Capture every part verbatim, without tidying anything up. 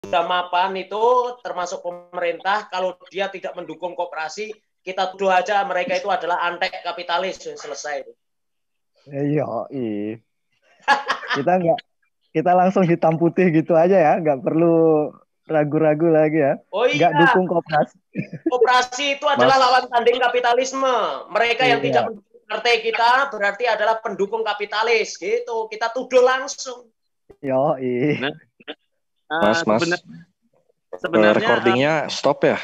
sudah mapan itu termasuk pemerintah, kalau dia tidak mendukung koperasi, kita tuduh aja mereka itu adalah antek kapitalis, selesai. Iya, kita nggak kita langsung hitam putih gitu aja ya, nggak perlu ragu-ragu lagi ya. Oh Nggak iya, dukung koperasi. koperasi itu adalah Mas, lawan tanding kapitalisme. Mereka yang Iya. tidak mendukung partai kita berarti adalah pendukung kapitalis, gitu. Kita tuduh langsung. Yo, Nah, uh, Mas, Mas. Sebenarnya, Uh, sebenarnya recordingnya uh, stop ya?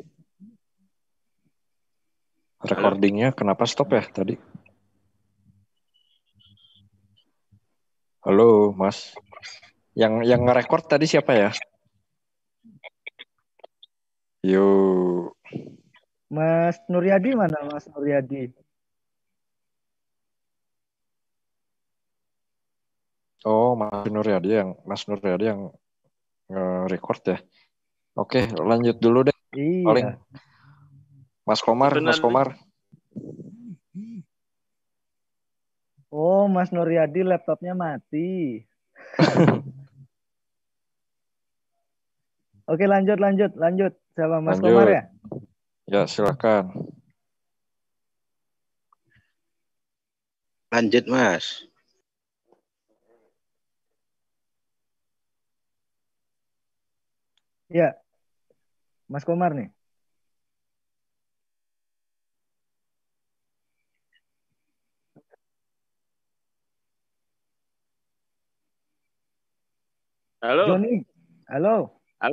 Recordingnya kenapa stop ya tadi? Halo, Mas. Yang yang nge-record tadi siapa ya? Yuk. Mas Nuryadi mana, Mas Nuryadi? Oh, Mas Nuryadi yang Mas Nuryadi yang nge-record ya. Oke, lanjut dulu deh. Iya. Paling Mas Komar, sebenarnya, Mas Komar. Oh, Mas Nuryadi laptopnya mati. Oke, lanjut, lanjut, lanjut. Sama Mas Lanjut. Komar ya? Ya, silakan. Lanjut, Mas. Ya, Mas Komar nih. halo. Joni, halo. Halo.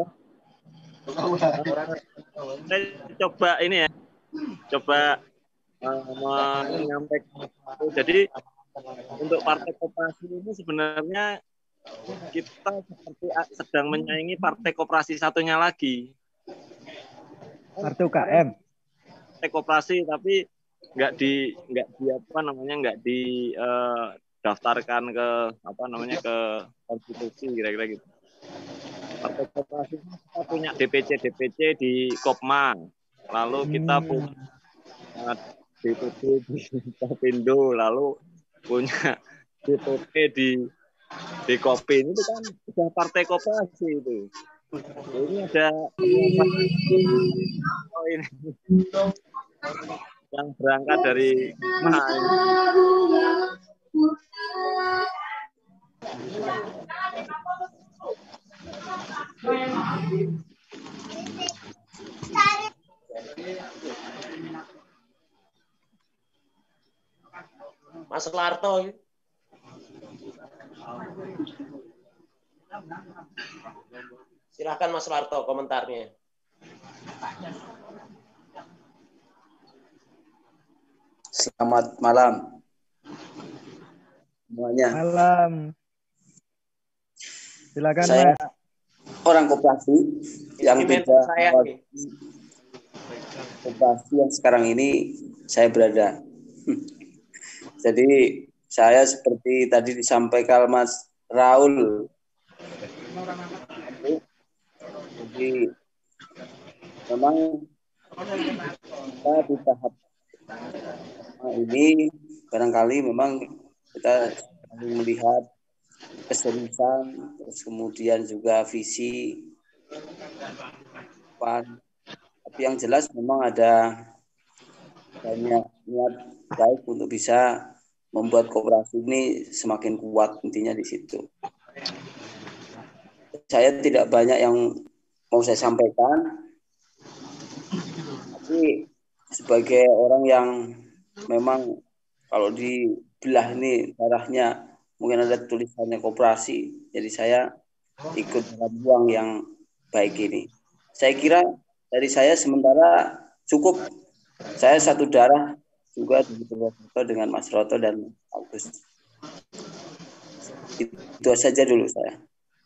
Saya coba ini ya, coba uh, menyampaikan. Jadi untuk partai koperasi ini sebenarnya kita seperti sedang menyaingi partai koperasi satunya lagi. Partai U K M. Partai koperasi tapi nggak di nggak di apa namanya nggak di uh, daftarkan ke apa namanya ke konstitusi kira-kira gitu. Partai koperasi kita punya D P C D P C di Kopma, lalu kita punya D P C di Kopindo, lalu punya D P P di di Kopin, itu kan sudah partai koperasi itu. Ini ada oh ini yang berangkat dari nah, Mas Larto. Silakan Mas Larto komentarnya. Selamat malam semuanya. Malam. Silakan, Saya Mas. orang koperasi yang Ini tidak saya nih. koperasi yang sekarang ini saya berada. Jadi saya seperti tadi disampaikan Mas Raul. Jadi memang kita di tahap ini barangkali memang kita melihat keseriusan, terus kemudian juga visi pan. Tapi yang jelas memang ada banyak niat baik untuk bisa membuat koperasi ini semakin kuat, intinya di situ. Saya tidak banyak yang mau saya sampaikan, tapi sebagai orang yang memang kalau dibelah ini darahnya mungkin ada tulisannya koperasi, jadi saya ikut dalam ruang yang baik ini. Saya kira dari saya sementara cukup. Saya satu darah juga dengan Mas Roto dan Agus. Itu saja dulu saya.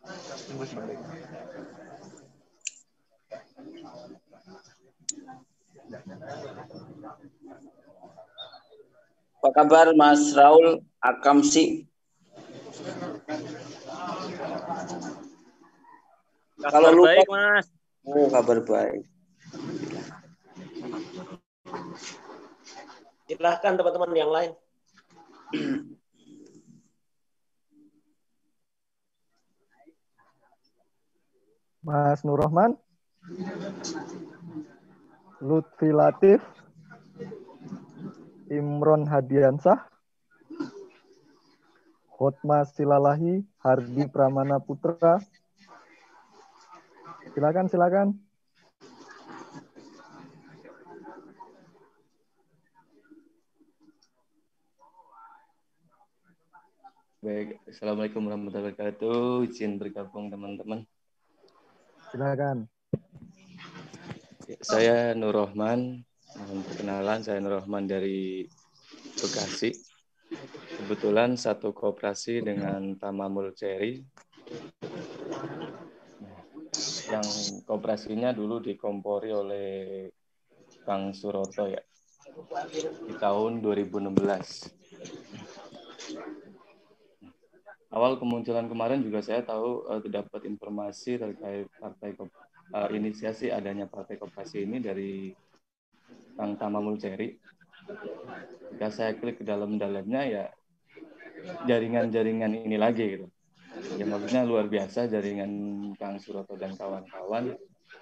Apa kabar Mas Raul Akamsi? kabar Kalau lupa, baik, Mas. Oh, kabar baik. Silahkan teman-teman yang lain. Mas Nur Rahman, Lutfi Latif, Imron Hadiansah, Hotma Silalahi, Hardi Pramana Putra. Silakan, silakan. Baik, Assalamualaikum warahmatullahi wabarakatuh. Izin bergabung teman-teman. Silakan. Saya Nur Rahman. Mohon perkenalan, saya Nur Rahman dari Bekasi. Kebetulan satu koperasi dengan Tamamul Cherry. Yang koperasinya dulu dikompori oleh Kang Suroto ya. Di tahun dua ribu enam belas. Awal kemunculan kemarin juga saya tahu uh, dapat informasi terkait partai uh, inisiasi adanya partai koperasi ini dari Kang Tamamul Cherry. Jika saya klik ke dalam-dalamnya ya jaringan-jaringan ini lagi gitu. Ya maksudnya luar biasa jaringan Kang Suroto dan kawan-kawan.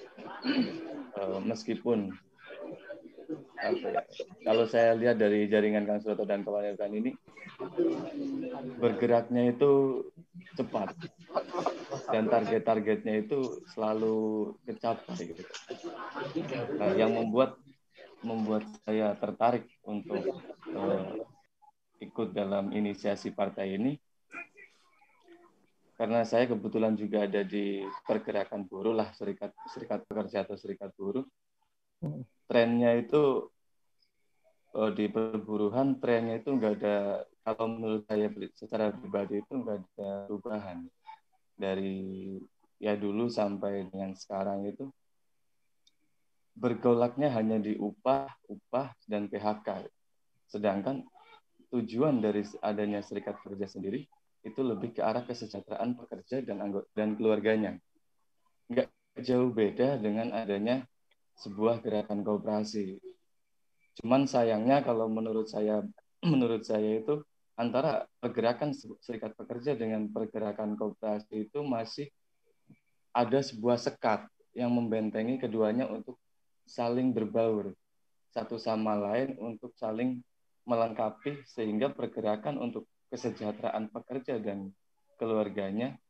uh, meskipun apa ya, kalau saya lihat dari jaringan Kang Suroto dan kawan-kawan ini bergeraknya itu cepat dan target-targetnya itu selalu kecapai gitu. Nah, yang membuat membuat saya tertarik untuk uh, ikut dalam inisiasi partai ini karena saya kebetulan juga ada di pergerakan buruh lah, serikat serikat pekerja atau serikat buruh. Trennya itu uh, di perburuhan trennya itu enggak ada, kalau menurut saya secara pribadi itu enggak ada perubahan dari ya dulu sampai dengan sekarang itu bergolaknya hanya di upah, upah dan P H K. Sedangkan tujuan dari adanya serikat pekerja sendiri itu lebih ke arah kesejahteraan pekerja dan anggota dan keluarganya. Enggak jauh beda dengan adanya sebuah gerakan koperasi. Cuman sayangnya kalau menurut saya menurut saya itu antara pergerakan serikat pekerja dengan pergerakan koperasi itu masih ada sebuah sekat yang membentengi keduanya untuk saling berbaur satu sama lain, untuk saling melengkapi sehingga pergerakan untuk kesejahteraan pekerja dan keluarganya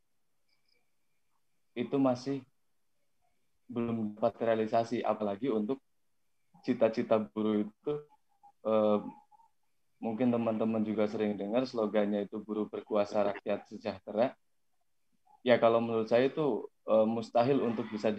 itu masih belum dapat realisasi, apalagi untuk cita-cita buruh itu eh, mungkin teman-teman juga sering dengar slogannya itu buruh berkuasa rakyat sejahtera. Ya kalau menurut saya itu uh, mustahil untuk bisa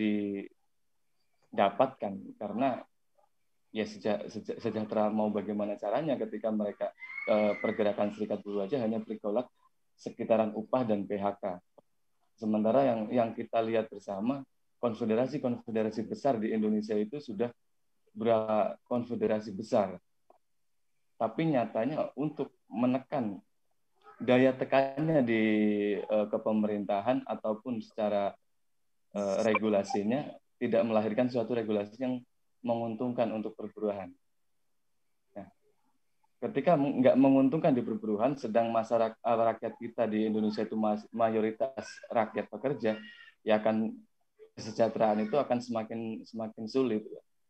didapatkan karena ya seja, seja, sejahtera mau bagaimana caranya ketika mereka uh, pergerakan serikat buruh aja hanya bergolak sekitaran upah dan P H K. Sementara yang yang kita lihat bersama konfederasi-konfederasi besar di Indonesia itu sudah berkonfederasi besar. Tapi nyatanya untuk menekan daya tekannya di uh, kepemerintahan ataupun secara uh, regulasinya tidak melahirkan suatu regulasi yang menguntungkan untuk perburuhan. Nah, ketika nggak menguntungkan di perburuhan, sedang masyarakat rakyat kita di Indonesia itu mayoritas rakyat pekerja, ya akan kesejahteraan itu akan semakin semakin sulit.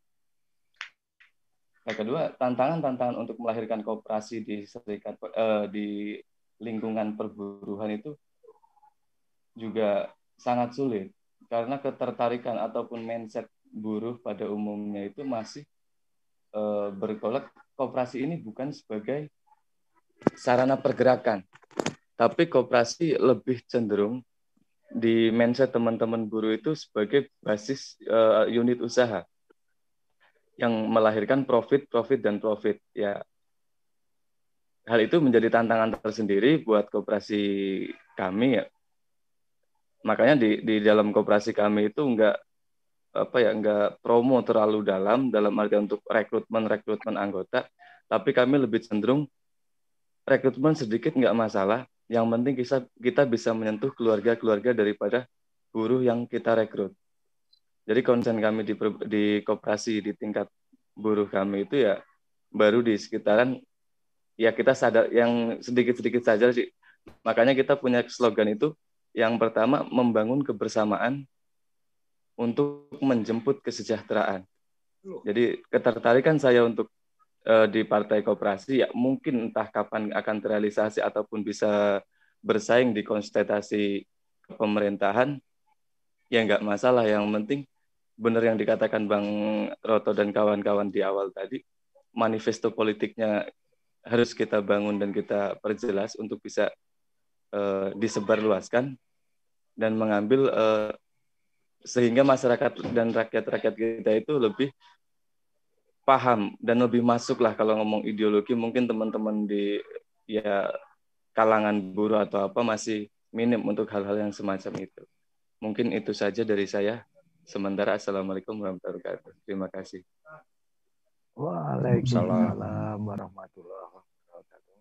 Yang kedua, tantangan-tantangan untuk melahirkan koperasi di serikat eh, di lingkungan perburuhan itu juga sangat sulit karena ketertarikan ataupun mindset buruh pada umumnya itu masih eh, bergolak koperasi ini bukan sebagai sarana pergerakan, tapi koperasi lebih cenderung di mindset teman-teman buruh itu sebagai basis eh, unit usaha yang melahirkan profit, profit, dan profit. Ya, hal itu menjadi tantangan tersendiri buat koperasi kami. Ya. Makanya di di dalam koperasi kami itu enggak apa ya enggak promo terlalu dalam dalam arti untuk rekrutmen rekrutmen anggota, tapi kami lebih cenderung rekrutmen sedikit enggak masalah. Yang penting kita kita bisa menyentuh keluarga-keluarga daripada buruh yang kita rekrut. Jadi konsen kami di, di koperasi di tingkat buruh kami itu ya baru di sekitaran ya kita sadar yang sedikit-sedikit saja sih. Makanya kita punya slogan itu yang pertama membangun kebersamaan untuk menjemput kesejahteraan. Jadi ketertarikan saya untuk uh, di Partai Koperasi ya mungkin entah kapan akan terrealisasi ataupun bisa bersaing di konsultasi pemerintahan, ya nggak masalah. Yang penting benar yang dikatakan Bang Roto dan kawan-kawan di awal tadi, manifesto politiknya harus kita bangun dan kita perjelas untuk bisa uh, disebarluaskan dan mengambil uh, sehingga masyarakat dan rakyat-rakyat kita itu lebih paham dan lebih masuk lah. Kalau ngomong ideologi mungkin teman-teman di ya kalangan buruh atau apa masih minim untuk hal-hal yang semacam itu. Mungkin itu saja dari saya. Sementara Assalamualaikum warahmatullahi wabarakatuh. Terima kasih. Waalaikumsalam warahmatullahi wabarakatuh.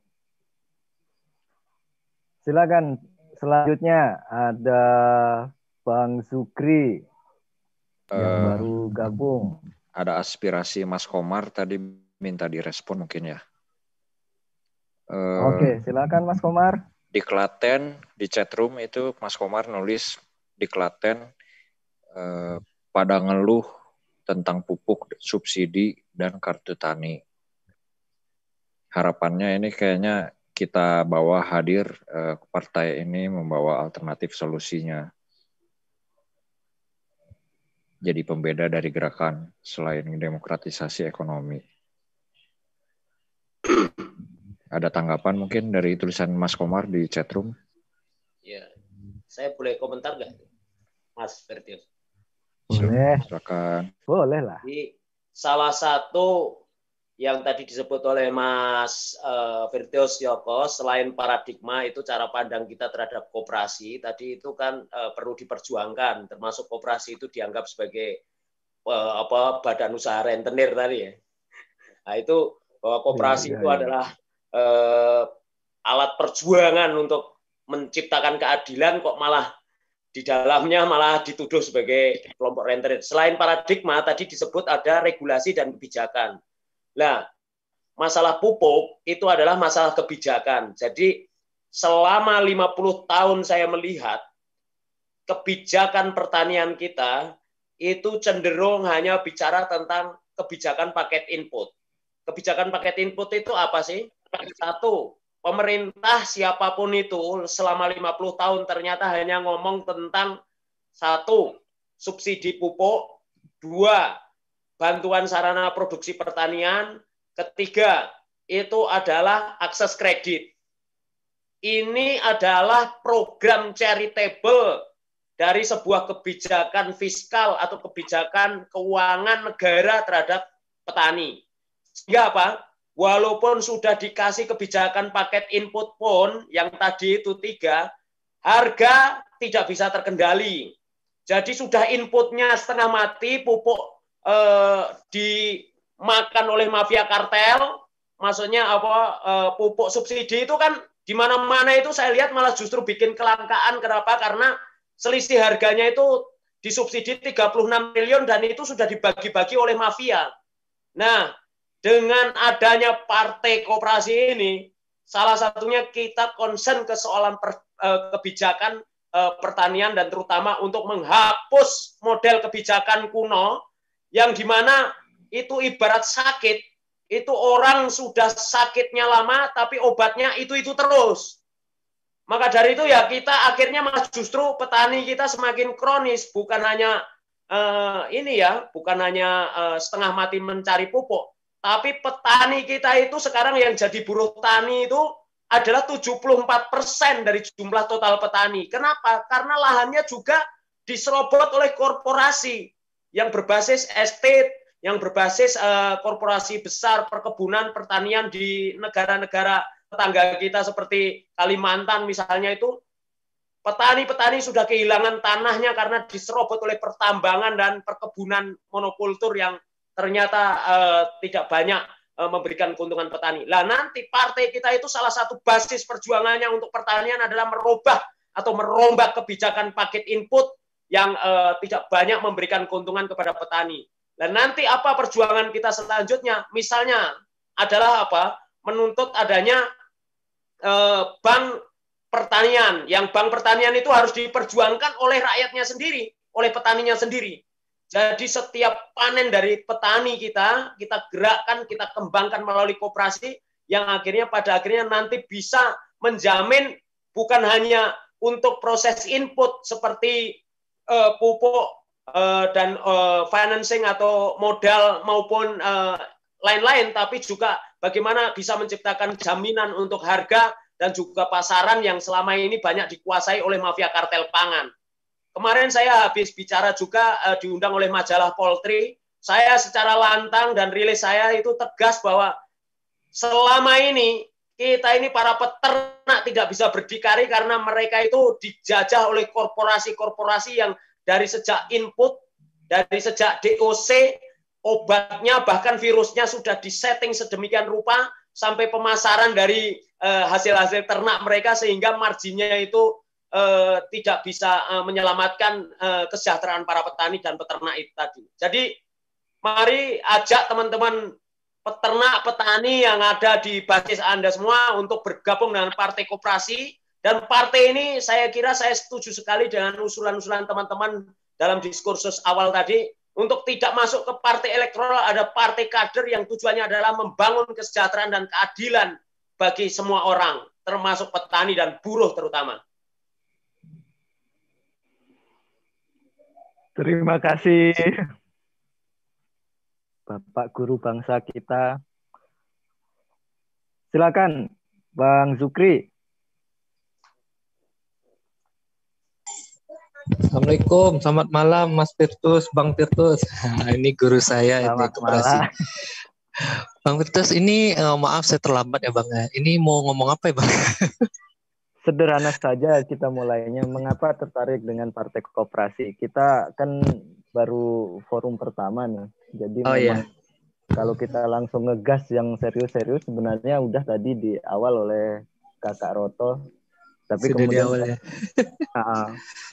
Silakan selanjutnya ada Bang Sukri yang uh, baru gabung. Ada aspirasi Mas Komar tadi minta direspon mungkin ya. Uh, Oke, silakan Mas Komar. Di Klaten, di chatroom itu Mas Komar nulis di Klaten uh, pada ngeluh tentang pupuk, subsidi, dan kartu tani. Harapannya ini kayaknya kita bawa hadir uh, partai ini membawa alternatif solusinya. Jadi pembeda dari gerakan selain demokratisasi ekonomi. Ada tanggapan mungkin dari tulisan Mas Komar di chatroom? Ya, saya boleh komentar nggak, Mas Firtius? Boleh. Silakan. Boleh lah. Jadi salah satu yang tadi disebut oleh Mas uh, Firtius Yoko, selain paradigma itu cara pandang kita terhadap koperasi, tadi itu kan uh, perlu diperjuangkan, termasuk koperasi itu dianggap sebagai uh, apa badan usaha rentenir tadi ya. Nah itu bahwa koperasi iya, itu iya. adalah uh, alat perjuangan untuk menciptakan keadilan, kok malah di dalamnya malah dituduh sebagai kelompok rentenir. Selain paradigma, tadi disebut ada regulasi dan kebijakan. Nah, masalah pupuk itu adalah masalah kebijakan. Jadi selama lima puluh tahun saya melihat kebijakan pertanian kita itu cenderung hanya bicara tentang kebijakan paket input. Kebijakan paket input itu apa sih? Satu, pemerintah siapapun itu selama lima puluh tahun ternyata hanya ngomong tentang satu, subsidi pupuk, dua, bantuan sarana produksi pertanian, ketiga, itu adalah akses kredit. Ini adalah program charitable dari sebuah kebijakan fiskal atau kebijakan keuangan negara terhadap petani. Sehingga apa? Walaupun sudah dikasih kebijakan paket input pun, yang tadi itu tiga, harga tidak bisa terkendali. Jadi sudah inputnya setengah mati, pupuk Eh, dimakan oleh mafia kartel, maksudnya apa eh, pupuk subsidi itu kan di mana-mana itu saya lihat malah justru bikin kelangkaan. Kenapa? Karena selisih harganya itu disubsidi tiga puluh enam triliun dan itu sudah dibagi-bagi oleh mafia. Nah, dengan adanya partai koperasi ini, salah satunya kita concern ke soalan per, eh, kebijakan eh, pertanian dan terutama untuk menghapus model kebijakan kuno yang dimana itu ibarat sakit, itu orang sudah sakitnya lama, tapi obatnya itu-itu terus. Maka dari itu ya kita akhirnya malah justru petani kita semakin kronis, bukan hanya uh, ini ya, bukan hanya uh, setengah mati mencari pupuk, tapi petani kita itu sekarang yang jadi buruh tani itu adalah tujuh puluh empat persen dari jumlah total petani. Kenapa? Karena lahannya juga diserobot oleh korporasi yang berbasis estate, yang berbasis uh, korporasi besar perkebunan pertanian di negara-negara tetangga kita seperti Kalimantan misalnya, itu petani-petani sudah kehilangan tanahnya karena diserobot oleh pertambangan dan perkebunan monokultur yang ternyata uh, tidak banyak uh, memberikan keuntungan petani. Lah nanti partai kita itu salah satu basis perjuangannya untuk pertanian adalah merubah atau merombak kebijakan paket input yang uh, tidak banyak memberikan keuntungan kepada petani. Dan nanti apa perjuangan kita selanjutnya? Misalnya adalah apa? Menuntut adanya uh, bank pertanian. Yang bank pertanian itu harus diperjuangkan oleh rakyatnya sendiri, oleh petaninya sendiri. Jadi setiap panen dari petani kita, kita gerakkan, kita kembangkan melalui koperasi, yang akhirnya pada akhirnya nanti bisa menjamin bukan hanya untuk proses input seperti uh, pupuk uh, dan uh, financing atau modal maupun uh, lain-lain, tapi juga bagaimana bisa menciptakan jaminan untuk harga dan juga pasaran yang selama ini banyak dikuasai oleh mafia kartel pangan. Kemarin saya habis bicara juga uh, diundang oleh majalah Poultry. Saya secara lantang dan rilis saya itu tegas bahwa selama ini kita ini para peternak tidak bisa berdikari karena mereka itu dijajah oleh korporasi-korporasi yang dari sejak input, dari sejak D O C, obatnya bahkan virusnya sudah disetting sedemikian rupa sampai pemasaran dari uh, hasil-hasil ternak mereka sehingga marginnya itu Uh, tidak bisa uh, menyelamatkan uh, kesejahteraan para petani dan peternak itu tadi. Jadi mari ajak teman-teman peternak, petani yang ada di basis Anda semua untuk bergabung dengan partai koperasi, dan partai ini saya kira saya setuju sekali dengan usulan-usulan teman-teman dalam diskursus awal tadi untuk tidak masuk ke partai elektoral, ada partai kader yang tujuannya adalah membangun kesejahteraan dan keadilan bagi semua orang, termasuk petani dan buruh terutama. Terima kasih Bapak Guru Bangsa kita. Silakan Bang Zukri. Assalamualaikum, selamat malam Mas Virtus, Bang Virtus. Ini guru saya ini koperasi. Bang Virtus, ini uh, maaf saya terlambat ya Bang. Ini mau ngomong apa ya Bang? Sederhana saja kita mulainya. Mengapa tertarik dengan partai koperasi? Kita kan baru forum pertama nih. Jadi oh, memang iya. Kalau kita langsung ngegas yang serius-serius sebenarnya udah tadi di awal oleh Kakak Roto. Tapi Sudah kemudian di awal, ya. uh,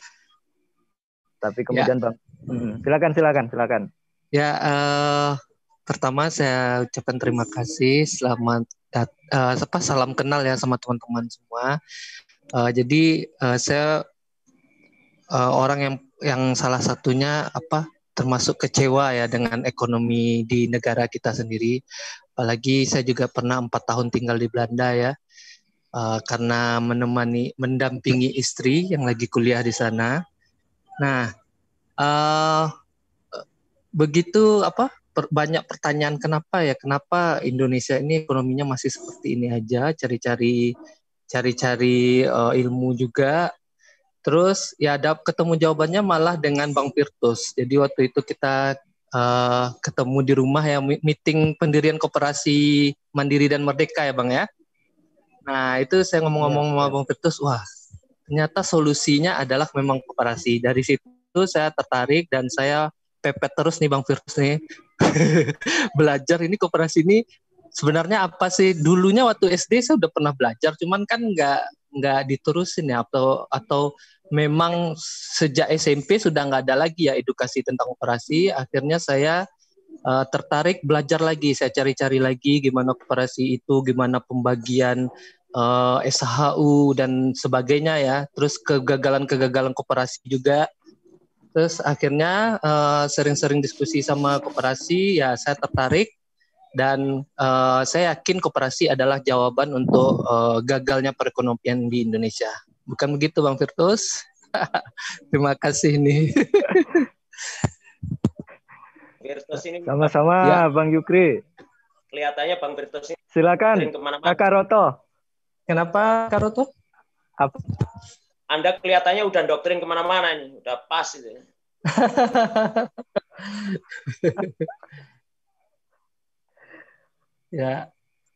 tapi kemudian ya. Bang, hmm, silakan silakan silakan. Ya, uh, pertama saya ucapkan terima kasih, selamat dat, uh, apa salam kenal ya sama teman-teman semua. Uh, jadi uh, saya uh, orang yang yang salah satunya apa termasuk kecewa ya dengan ekonomi di negara kita sendiri. Apalagi saya juga pernah empat tahun tinggal di Belanda ya, uh, karena menemani mendampingi istri yang lagi kuliah di sana. Nah, uh, begitu apa per, banyak pertanyaan kenapa ya kenapa Indonesia ini ekonominya masih seperti ini aja, cari-cari cari-cari uh, ilmu juga. Terus ya ada ketemu jawabannya malah dengan Bang Virtus. Jadi waktu itu kita uh, ketemu di rumah ya, meeting pendirian koperasi Mandiri dan Merdeka ya Bang ya. Nah itu saya ngomong-ngomong sama Bang Virtus, wah ternyata solusinya adalah memang koperasi. Dari situ saya tertarik dan saya pepet terus nih Bang Virtus nih. Belajar ini koperasi ini sebenarnya apa sih? Dulunya waktu S D saya udah pernah belajar, cuman kan nggak nggak diterusin ya, atau atau memang sejak S M P sudah nggak ada lagi ya edukasi tentang koperasi. Akhirnya saya uh, tertarik belajar lagi, saya cari-cari lagi gimana koperasi itu, gimana pembagian uh, S H U dan sebagainya ya. Terus kegagalan-kegagalan koperasi juga. Terus akhirnya uh, sering-sering diskusi sama koperasi, ya saya tertarik. Dan uh, saya yakin koperasi adalah jawaban untuk uh, gagalnya perekonomian di Indonesia. Bukan begitu Bang Virtus? Terima kasih nih. Virtus ini sama-sama ya. Bang Yukri. Kelihatannya Bang Virtus ini silakan Kakak Roto. Kenapa Kak Roto? Apa? Anda kelihatannya udah doktrin kemana-mana ini, udah pas itu. Ya,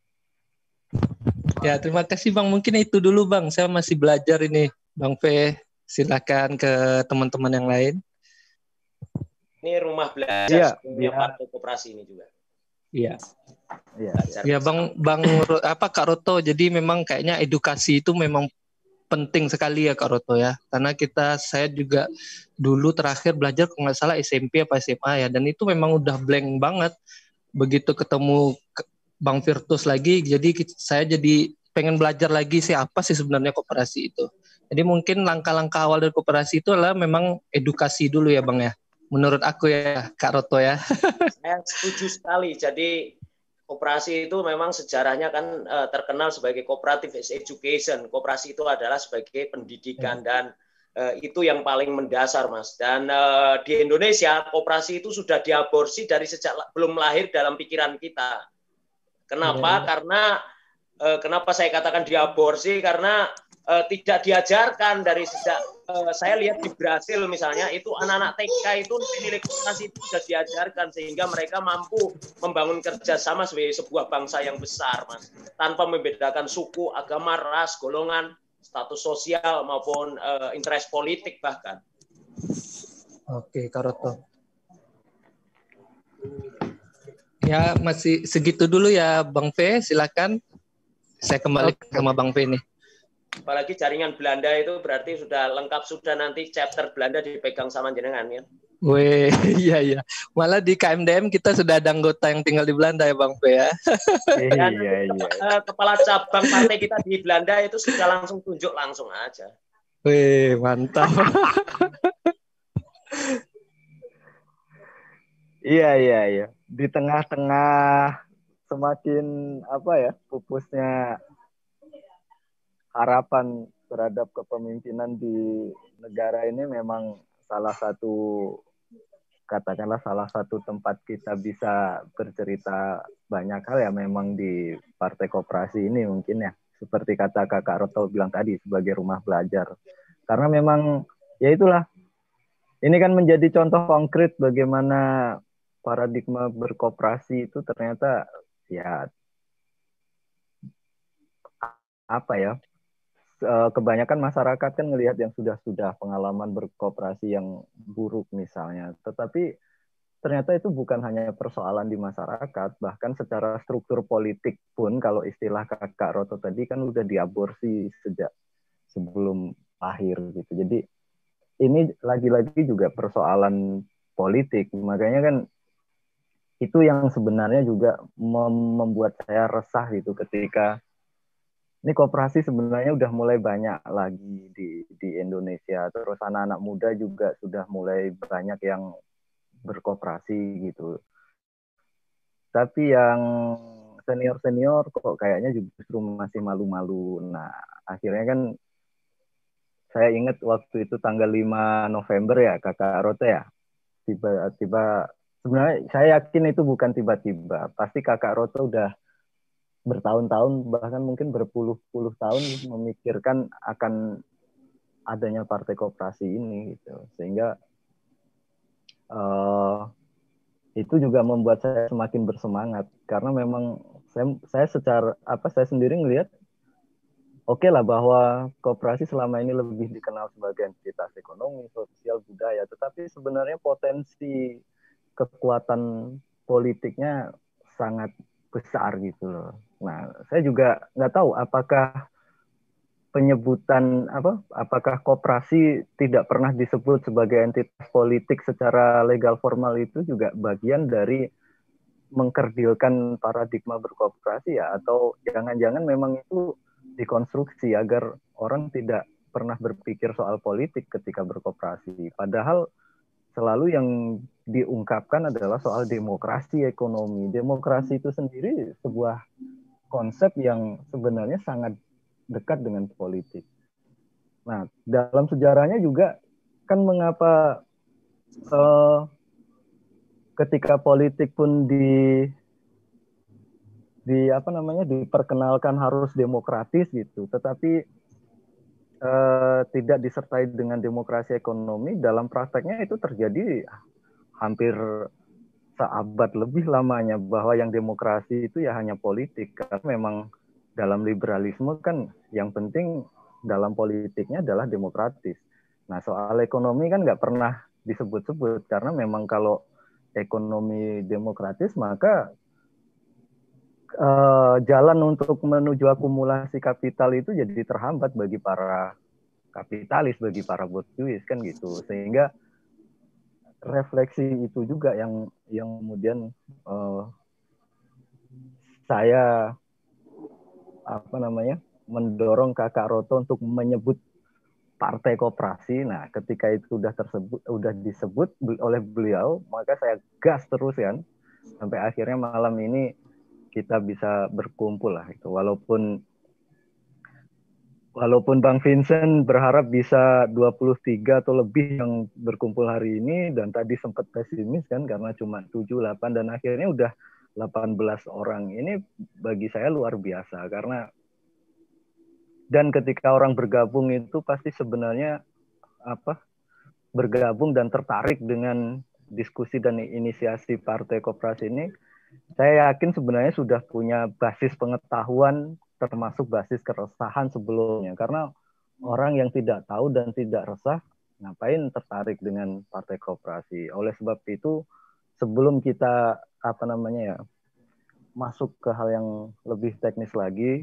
ya terima kasih Bang. Mungkin itu dulu Bang. Saya masih belajar ini, Bang V. Silakan ke teman-teman yang lain. Ini rumah belajar ya, punya ya. partai koperasi ini juga. Iya. Iya. Ya Bang, Bang apa Kak Roto. Jadi memang kayaknya edukasi itu memang penting sekali ya Kak Roto ya. Karena kita, saya juga dulu terakhir belajar kalau nggak salah S M P apa S M A ya. Dan itu memang udah blank banget. Begitu ketemu Bang Virtus lagi, jadi saya jadi pengen belajar lagi sih apa sih sebenarnya koperasi itu. Jadi mungkin langkah-langkah awal dari koperasi itu adalah memang edukasi dulu ya Bang ya. menurut aku ya Kak Roto ya. Saya setuju sekali. Jadi koperasi itu memang sejarahnya kan uh, terkenal sebagai cooperative as education. Koperasi itu adalah sebagai pendidikan dan uh, itu yang paling mendasar, Mas. Dan uh, di Indonesia koperasi itu sudah diaborsi dari sejak belum lahir dalam pikiran kita. Kenapa? Yeah. Karena uh, kenapa saya katakan diaborsi? Karena uh, tidak diajarkan dari sejak uh, saya lihat di Brasil misalnya, itu anak-anak T K itu nilai koperasi itu sudah diajarkan sehingga mereka mampu membangun kerjasama sebagai sebuah bangsa yang besar, Mas, tanpa membedakan suku, agama, ras, golongan, status sosial maupun uh, interest politik bahkan. Oke, Kak Roto. Ya, masih segitu dulu ya Bang P, silakan. Saya kembali okay. sama Bang P nih. Apalagi jaringan Belanda itu berarti sudah lengkap, sudah nanti chapter Belanda dipegang sama jenengan ya. Weh, iya iya. Malah di K M D M kita sudah ada anggota yang tinggal di Belanda ya Bang P ya. Dan iya, iya. Kepala cabang partai kita di Belanda itu sudah langsung tunjuk langsung aja. Weh, mantap. Iya iya iya. Di tengah-tengah semakin apa ya pupusnya harapan terhadap kepemimpinan di negara ini, memang salah satu katakanlah salah satu tempat kita bisa bercerita banyak hal ya memang di Partai Koperasi ini mungkin ya, seperti kata Kakak Roto bilang tadi, sebagai rumah belajar. Karena memang ya itulah, ini kan menjadi contoh konkret bagaimana paradigma berkoperasi itu ternyata ya apa ya, kebanyakan masyarakat kan ngelihat yang sudah-sudah pengalaman berkoperasi yang buruk misalnya, tetapi ternyata itu bukan hanya persoalan di masyarakat, bahkan secara struktur politik pun kalau istilah Kakak Roto tadi kan udah diaborsi sejak sebelum lahir gitu. Jadi ini lagi-lagi juga persoalan politik, makanya kan itu yang sebenarnya juga mem- membuat saya resah gitu ketika ini koperasi sebenarnya udah mulai banyak lagi di di Indonesia, terus anak-anak muda juga sudah mulai banyak yang berkoperasi gitu. Tapi yang senior-senior kok kayaknya justru masih malu-malu. Nah, akhirnya kan saya ingat waktu itu tanggal lima November ya, Kakak Rote ya, tiba-tiba, sebenarnya saya yakin itu bukan tiba-tiba, pasti Kakak Rote udah bertahun-tahun, bahkan mungkin berpuluh-puluh tahun memikirkan akan adanya partai koperasi ini gitu, sehingga uh, itu juga membuat saya semakin bersemangat, karena memang saya, saya secara apa saya sendiri ngelihat oke okay lah bahwa koperasi selama ini lebih dikenal sebagai entitas ekonomi, sosial, budaya, tetapi sebenarnya potensi kekuatan politiknya sangat besar gitu loh. Nah, saya juga nggak tahu apakah penyebutan apa, apakah koperasi tidak pernah disebut sebagai entitas politik secara legal formal itu juga bagian dari mengkerdilkan paradigma berkoperasi ya, atau jangan-jangan memang itu dikonstruksi agar orang tidak pernah berpikir soal politik ketika berkoperasi. Padahal selalu yang diungkapkan adalah soal demokrasi ekonomi. Demokrasi itu sendiri sebuah konsep yang sebenarnya sangat dekat dengan politik. Nah, dalam sejarahnya juga kan mengapa uh, ketika politik pun di di apa namanya diperkenalkan harus demokratis gitu, tetapi uh, tidak disertai dengan demokrasi ekonomi, dalam prakteknya itu terjadi hampir seabad lebih lamanya bahwa yang demokrasi itu ya hanya politik, karena memang dalam liberalisme kan yang penting dalam politiknya adalah demokratis. Nah, soal ekonomi kan nggak pernah disebut-sebut, karena memang kalau ekonomi demokratis maka uh, jalan untuk menuju akumulasi kapital itu jadi terhambat bagi para kapitalis, bagi para bourgeois kan gitu, sehingga refleksi itu juga yang yang kemudian uh, saya apa namanya mendorong Kakak Roto untuk menyebut partai koperasi. Nah, ketika itu udah tersebut, udah disebut oleh beliau, maka saya gas terus kan, sampai akhirnya malam ini kita bisa berkumpul lah itu. Walaupun walaupun Bang Vincent berharap bisa dua puluh tiga atau lebih yang berkumpul hari ini, dan tadi sempat pesimis kan karena cuma tujuh, delapan, dan akhirnya udah delapan belas orang. Ini bagi saya luar biasa karena dan ketika orang bergabung itu pasti sebenarnya apa bergabung dan tertarik dengan diskusi dan inisiasi Partai Koperasi ini, saya yakin sebenarnya sudah punya basis pengetahuan termasuk basis keresahan sebelumnya. Karena orang yang tidak tahu dan tidak resah, ngapain tertarik dengan Partai Koperasi. Oleh sebab itu, sebelum kita apa namanya ya masuk ke hal yang lebih teknis lagi,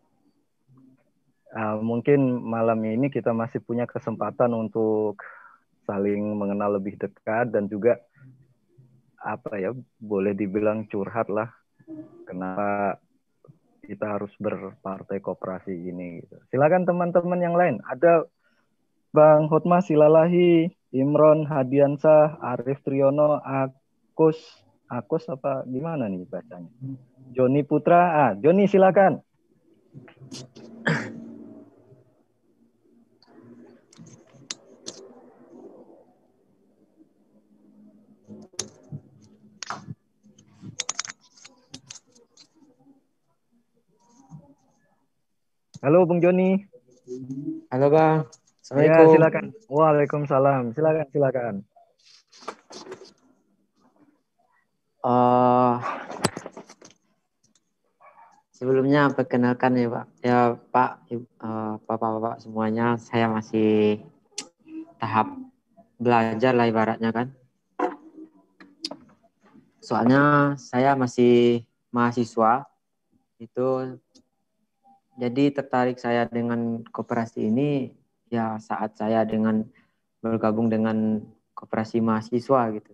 Uh, mungkin malam ini kita masih punya kesempatan untuk saling mengenal lebih dekat dan juga apa ya boleh dibilang curhat lah kenapa kita harus berpartai koperasi ini. Gitu. Silakan teman-teman yang lain. Ada Bang Hotma Silalahi, Imron Hadiansah, Arif Triyono, Akus, Akus apa gimana nih bacanya? Joni Putra, ah Joni silakan. Halo Bung Joni. Halo Bang. Ya, Assalamualaikum. silakan. Waalaikumsalam. Silakan, silakan. Uh, sebelumnya perkenalkan ya Pak. Ya Pak, uh, Bapak-bapak semuanya, saya masih tahap belajar lah ibaratnya kan. Soalnya saya masih mahasiswa. Itu jadi tertarik saya dengan koperasi ini ya saat saya dengan bergabung dengan koperasi mahasiswa gitu.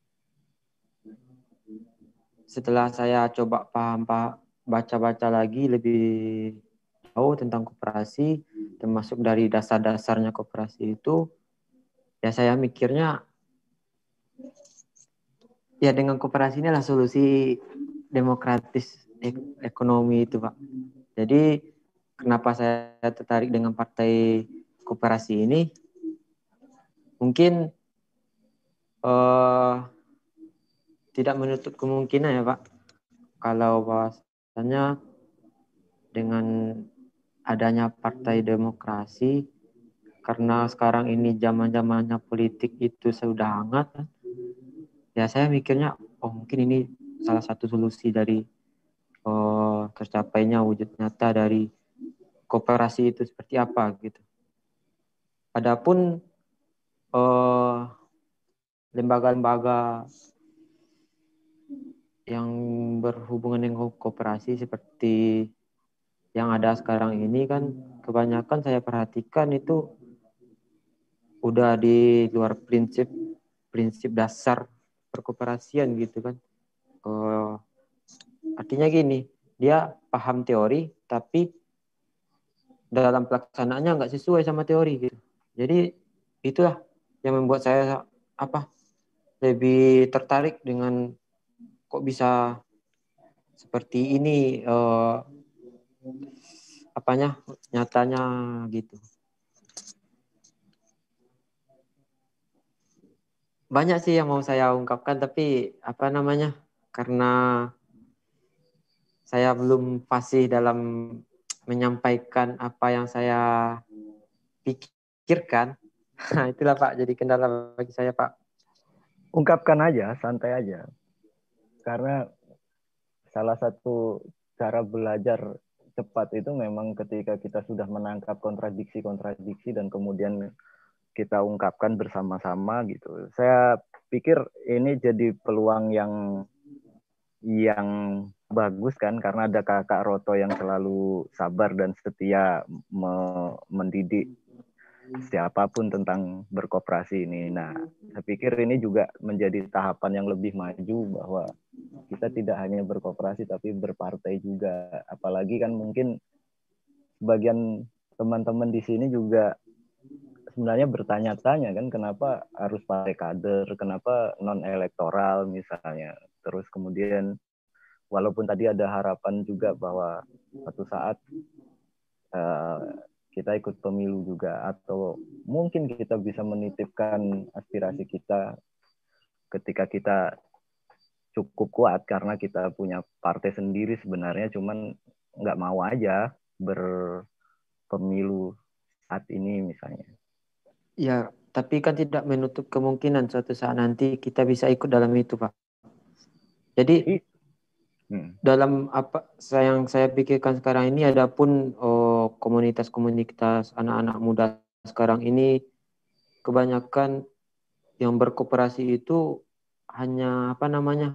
Setelah saya coba paham pak baca-baca lagi lebih tahu tentang koperasi, termasuk dari dasar-dasarnya koperasi itu, ya saya mikirnya ya dengan koperasi ini adalah solusi demokratis ek- ekonomi itu Pak. Jadi kenapa saya tertarik dengan partai koperasi ini? Mungkin uh, tidak menutup kemungkinan ya Pak. Kalau bahwasannya dengan adanya partai demokrasi, karena sekarang ini zaman-zamannya politik itu sudah hangat, ya saya mikirnya, oh mungkin ini salah satu solusi dari oh, tercapainya wujud nyata dari koperasi itu seperti apa gitu. Adapun eh, lembaga-lembaga yang berhubungan dengan koperasi seperti yang ada sekarang ini kan kebanyakan saya perhatikan itu udah di luar prinsip prinsip dasar perkoperasian gitu kan. Eh, artinya gini, dia paham teori tapi dalam pelaksanaannya nggak sesuai sama teori gitu. Jadi itulah yang membuat saya apa lebih tertarik dengan kok bisa seperti ini eh, apanya nyatanya gitu. Banyak sih yang mau saya ungkapkan tapi apa namanya karena saya belum fasih dalam menyampaikan apa yang saya pikirkan. Nah, itulah Pak, jadi kendala bagi saya Pak. Ungkapkan aja, santai aja. Karena salah satu cara belajar cepat itu memang ketika kita sudah menangkap kontradiksi-kontradiksi dan kemudian kita ungkapkan bersama-sama gitu. Saya pikir ini jadi peluang yang yang bagus kan karena ada Kakak Roto yang selalu sabar dan setia me- mendidik siapapun tentang berkoperasi ini. Nah, saya pikir ini juga menjadi tahapan yang lebih maju bahwa kita tidak hanya berkoperasi tapi berpartai juga. Apalagi kan mungkin sebagian teman-teman di sini juga sebenarnya bertanya-tanya kan kenapa harus pakai kader, kenapa non elektoral misalnya. Terus kemudian walaupun tadi ada harapan juga bahwa suatu saat uh, kita ikut pemilu juga, atau mungkin kita bisa menitipkan aspirasi kita ketika kita cukup kuat karena kita punya partai sendiri sebenarnya, cuman nggak mau aja berpemilu saat ini misalnya. Ya, tapi kan tidak menutup kemungkinan suatu saat nanti kita bisa ikut dalam itu, Pak. Jadi hmm. dalam apa yang saya pikirkan sekarang ini, adapun oh, komunitas-komunitas anak-anak muda sekarang ini kebanyakan yang berkooperasi itu hanya apa namanya,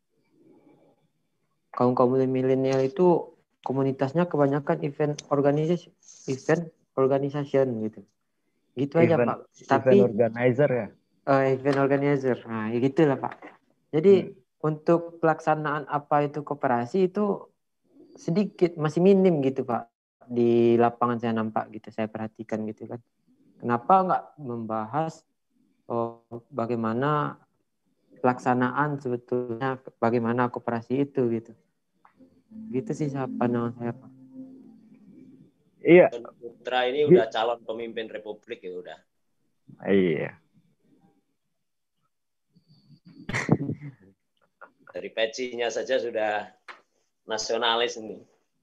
kaum kaum milenial itu komunitasnya kebanyakan event organization, event organization gitu. Gitu aja event, Pak. Tapi event organizer ya. Uh, event organizer. Nah, ya gitulah Pak. Jadi hmm. untuk pelaksanaan apa itu koperasi itu sedikit, masih minim gitu Pak. Di lapangan saya nampak gitu, saya perhatikan gitu kan. Kenapa nggak membahas oh, bagaimana pelaksanaan sebetulnya, bagaimana koperasi itu gitu. Gitu sih pandangan saya Pak. Iya. Putra ini udah calon pemimpin republik ya udah. Iya. Dari pecinya saja sudah nasionalis ini.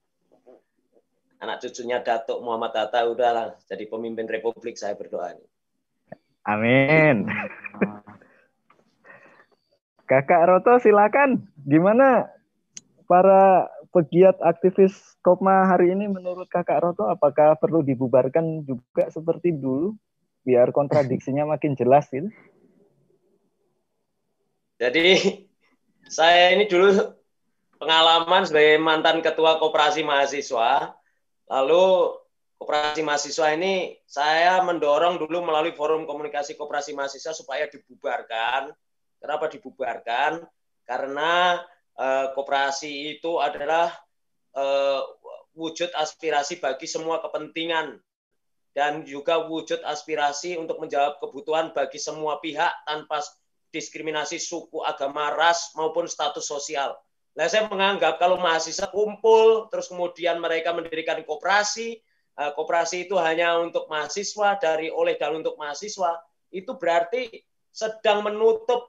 Anak cucunya Datuk Muhammad Hatta udahlah jadi pemimpin republik, saya berdoa ini. Amin. Kakak Roto silakan. Gimana para pegiat aktivis Kopma hari ini menurut Kakak Roto, apakah perlu dibubarkan juga seperti dulu biar kontradiksinya makin jelas gitu? Jadi saya ini dulu pengalaman sebagai mantan ketua koperasi mahasiswa, lalu koperasi mahasiswa ini saya mendorong dulu melalui forum komunikasi koperasi mahasiswa supaya dibubarkan. Kenapa dibubarkan? Karena Uh, koperasi itu adalah uh, wujud aspirasi bagi semua kepentingan dan juga wujud aspirasi untuk menjawab kebutuhan bagi semua pihak tanpa diskriminasi suku, agama, ras maupun status sosial. Nah, saya menganggap kalau mahasiswa kumpul terus kemudian mereka mendirikan koperasi, uh, koperasi itu hanya untuk mahasiswa, dari oleh dan untuk mahasiswa, itu berarti sedang menutup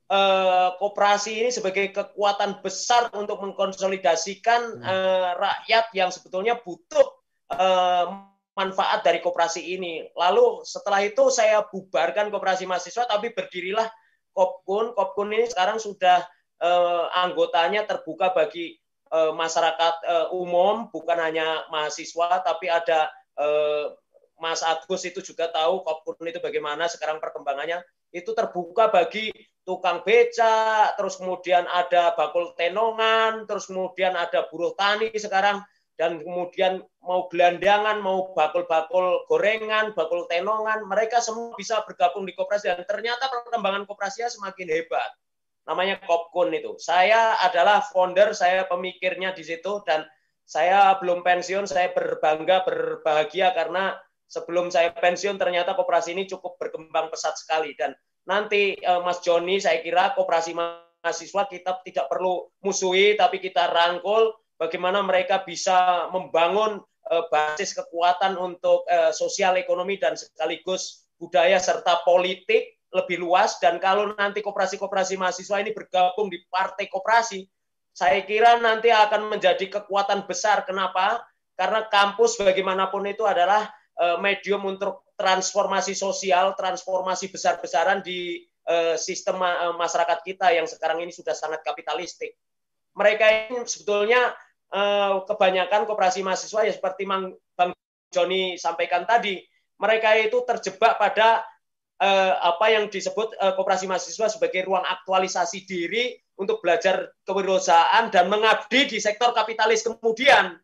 Uh, koperasi ini sebagai kekuatan besar untuk mengkonsolidasikan uh, rakyat yang sebetulnya butuh uh, manfaat dari koperasi ini. Lalu setelah itu saya bubarkan koperasi mahasiswa, tapi berdirilah Kopkun. Kopkun ini sekarang sudah uh, anggotanya terbuka bagi uh, masyarakat uh, umum, bukan hanya mahasiswa, tapi ada uh, Mas Agus itu juga tahu Kopkun itu bagaimana sekarang perkembangannya. Itu terbuka bagi tukang beca, terus kemudian ada bakul tenongan, terus kemudian ada buruh tani sekarang, dan kemudian mau gelandangan, mau bakul-bakul gorengan, bakul tenongan, mereka semua bisa bergabung di koperasi, dan ternyata perkembangan koperasinya semakin hebat. Namanya Kopkun itu. Saya adalah founder, saya pemikirnya di situ, dan saya belum pensiun, saya berbangga, berbahagia karena sebelum saya pensiun ternyata koperasi ini cukup berkembang pesat sekali. Dan nanti Mas Joni, saya kira koperasi mahasiswa kita tidak perlu musuhi, tapi kita rangkul bagaimana mereka bisa membangun basis kekuatan untuk sosial ekonomi dan sekaligus budaya serta politik lebih luas. Dan kalau nanti koperasi-koperasi mahasiswa ini bergabung di partai koperasi, saya kira nanti akan menjadi kekuatan besar. Kenapa? Karena kampus bagaimanapun itu adalah medium untuk transformasi sosial, transformasi besar-besaran di uh, sistem uh, masyarakat kita yang sekarang ini sudah sangat kapitalistik. Mereka ini sebetulnya uh, kebanyakan koperasi mahasiswa ya seperti Mang, Bang Joni sampaikan tadi, mereka itu terjebak pada uh, apa yang disebut uh, koperasi mahasiswa sebagai ruang aktualisasi diri untuk belajar kewirausahaan dan mengabdi di sektor kapitalis kemudian.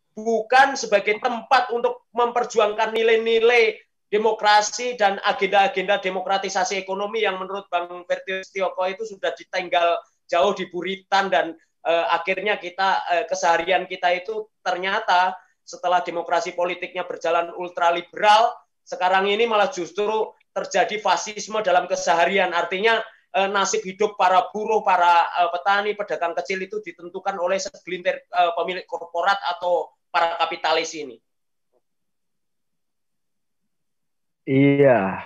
Bukan sebagai tempat untuk memperjuangkan nilai-nilai demokrasi dan agenda-agenda demokratisasi ekonomi yang menurut Bang Ferdius Tioko itu sudah ditinggal jauh di buritan, dan eh, akhirnya kita eh, keseharian kita itu ternyata setelah demokrasi politiknya berjalan ultraliberal, sekarang ini malah justru terjadi fasisme dalam keseharian. Artinya eh, nasib hidup para buruh, para eh, petani, pedagang kecil itu ditentukan oleh segelintir eh, pemilik korporat atau para kapitalis ini. Iya.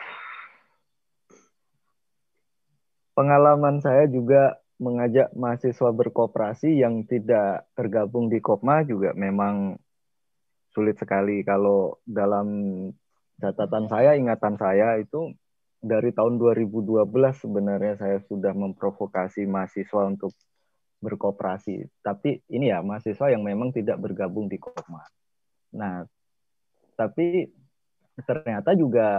Pengalaman saya juga mengajak mahasiswa berkoperasi yang tidak tergabung di Kopma juga memang sulit sekali. Kalau dalam catatan saya, ingatan saya itu dari tahun dua ribu dua belas sebenarnya saya sudah memprovokasi mahasiswa untuk berkoperasi. Tapi ini ya mahasiswa yang memang tidak bergabung di Kopma. Nah, tapi ternyata juga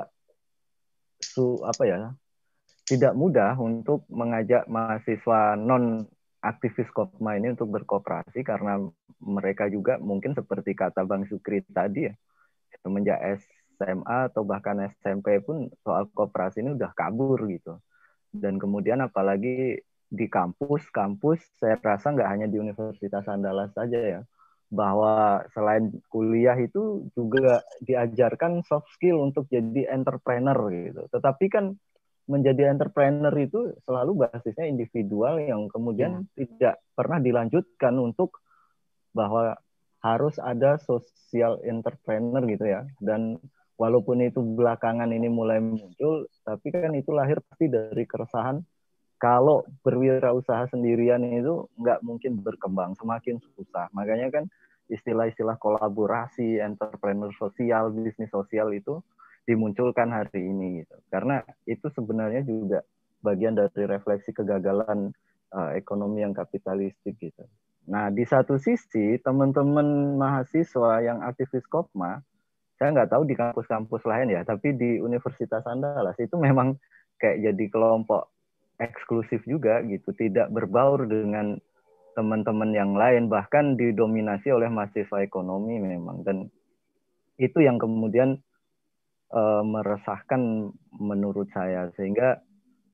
su apa ya tidak mudah untuk mengajak mahasiswa non aktivis Kopma ini untuk berkoperasi karena mereka juga mungkin seperti kata Bang Sukri tadi ya, semenjak S M A atau bahkan S M P pun soal koperasi ini udah kabur gitu. Dan kemudian apalagi di kampus-kampus, saya rasa nggak hanya di Universitas Andalas saja ya, bahwa selain kuliah itu juga diajarkan soft skill untuk jadi entrepreneur gitu. Tetapi kan menjadi entrepreneur itu selalu basisnya individual yang kemudian ya. tidak pernah dilanjutkan untuk bahwa harus ada social entrepreneur gitu ya. Dan walaupun itu belakangan ini mulai muncul, tapi kan itu lahir pasti dari keresahan kalau berwirausaha sendirian itu nggak mungkin berkembang, semakin susah. Makanya kan istilah-istilah kolaborasi, entrepreneur sosial, bisnis sosial itu dimunculkan hari ini gitu. Karena itu sebenarnya juga bagian dari refleksi kegagalan uh, ekonomi yang kapitalistik gitu. Nah, di satu sisi teman-teman mahasiswa yang aktivis Kopma, saya nggak tahu di kampus-kampus lain ya, tapi di Universitas Andalas itu memang kayak jadi kelompok eksklusif juga gitu, tidak berbaur dengan teman-teman yang lain, bahkan didominasi oleh mahasiswa ekonomi memang. Dan itu yang kemudian Uh, meresahkan menurut saya, sehingga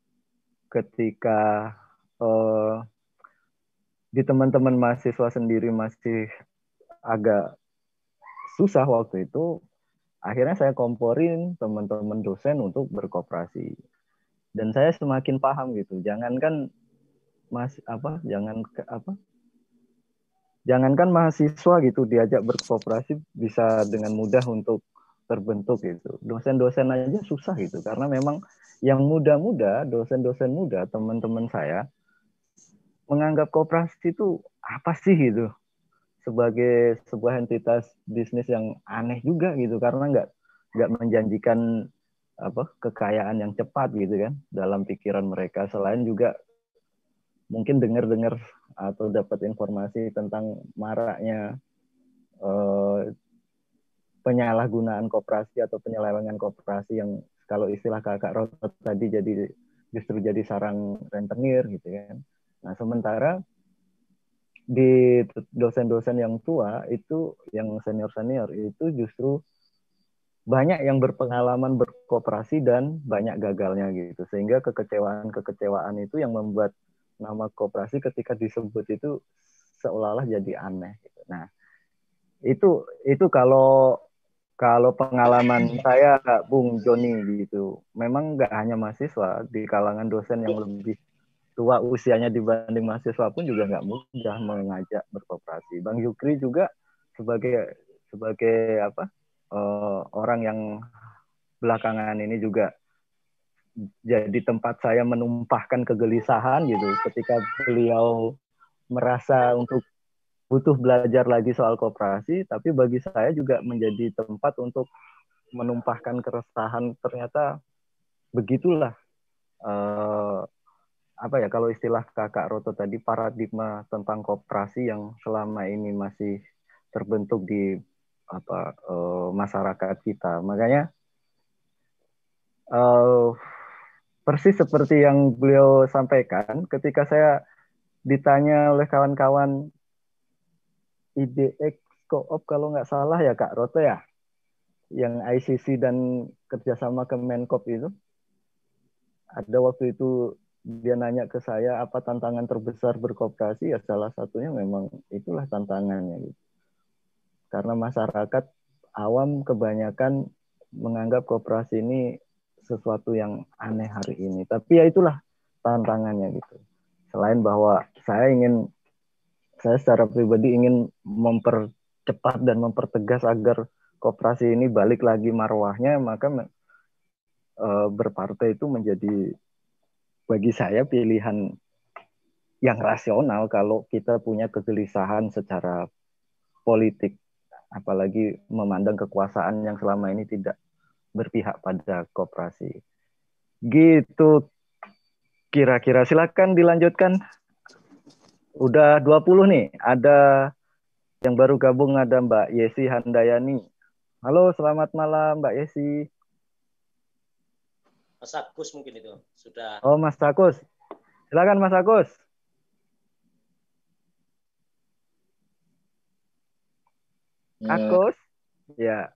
ketika uh, di teman-teman mahasiswa sendiri masih agak susah waktu itu, akhirnya saya komporin teman-teman dosen untuk berkoperasi. Dan saya semakin paham gitu, jangankan mas apa jangan apa jangankan mahasiswa gitu diajak berkoperasi bisa dengan mudah untuk terbentuk gitu. Dosen-dosen aja susah gitu karena memang yang muda-muda, dosen-dosen muda, teman-teman saya menganggap koperasi itu apa sih gitu, sebagai sebuah entitas bisnis yang aneh juga gitu karena nggak nggak menjanjikan apa kekayaan yang cepat gitu kan dalam pikiran mereka. Selain juga mungkin dengar-dengar atau dapat informasi tentang maraknya eh, penyalahgunaan koperasi atau penyelewengan koperasi yang kalau istilah Kakak Roto tadi jadi justru jadi sarang rentenir gitu kan. Nah, sementara di dosen-dosen yang tua itu, yang senior-senior itu justru banyak yang berpengalaman berkoperasi dan banyak gagalnya gitu. Sehingga kekecewaan-kekecewaan itu yang membuat nama koperasi ketika disebut itu seolah-olah jadi aneh gitu. Nah, itu itu kalau Kalau pengalaman saya, Bung Joni gitu, memang nggak hanya mahasiswa, di kalangan dosen yang lebih tua usianya dibanding mahasiswa pun juga nggak mudah mengajak berkoperasi. Bang Yukri juga sebagai sebagai apa uh, orang yang belakangan ini juga jadi tempat saya menumpahkan kegelisahan gitu, ketika beliau merasa untuk butuh belajar lagi soal koperasi, tapi bagi saya juga menjadi tempat untuk menumpahkan keresahan. Ternyata begitulah eh, apa ya kalau istilah Kakak Roto tadi, paradigma tentang koperasi yang selama ini masih terbentuk di apa eh, masyarakat kita. Makanya eh, persis seperti yang beliau sampaikan ketika saya ditanya oleh kawan-kawan I D X Co-op kalau nggak salah ya Kak Roto ya, yang I C C dan kerjasama Kemenkop itu, ada waktu itu dia nanya ke saya apa tantangan terbesar berkoperasi, ya salah satunya memang itulah tantangannya gitu. Karena masyarakat awam kebanyakan menganggap koperasi ini sesuatu yang aneh hari ini. Tapi ya itulah tantangannya gitu. Selain bahwa saya ingin, saya secara pribadi ingin mempercepat dan mempertegas agar koperasi ini balik lagi marwahnya, maka e, berpartai itu menjadi bagi saya pilihan yang rasional kalau kita punya kegelisahan secara politik, apalagi memandang kekuasaan yang selama ini tidak berpihak pada koperasi. Gitu kira-kira. Silakan dilanjutkan. Udah dua puluh nih. Ada yang baru gabung, ada Mbak Yesi Handayani. Halo, selamat malam Mbak Yesi. Mas Agus mungkin itu sudah. Oh, Mas Agus. Silakan Mas Agus. Agus. Ya.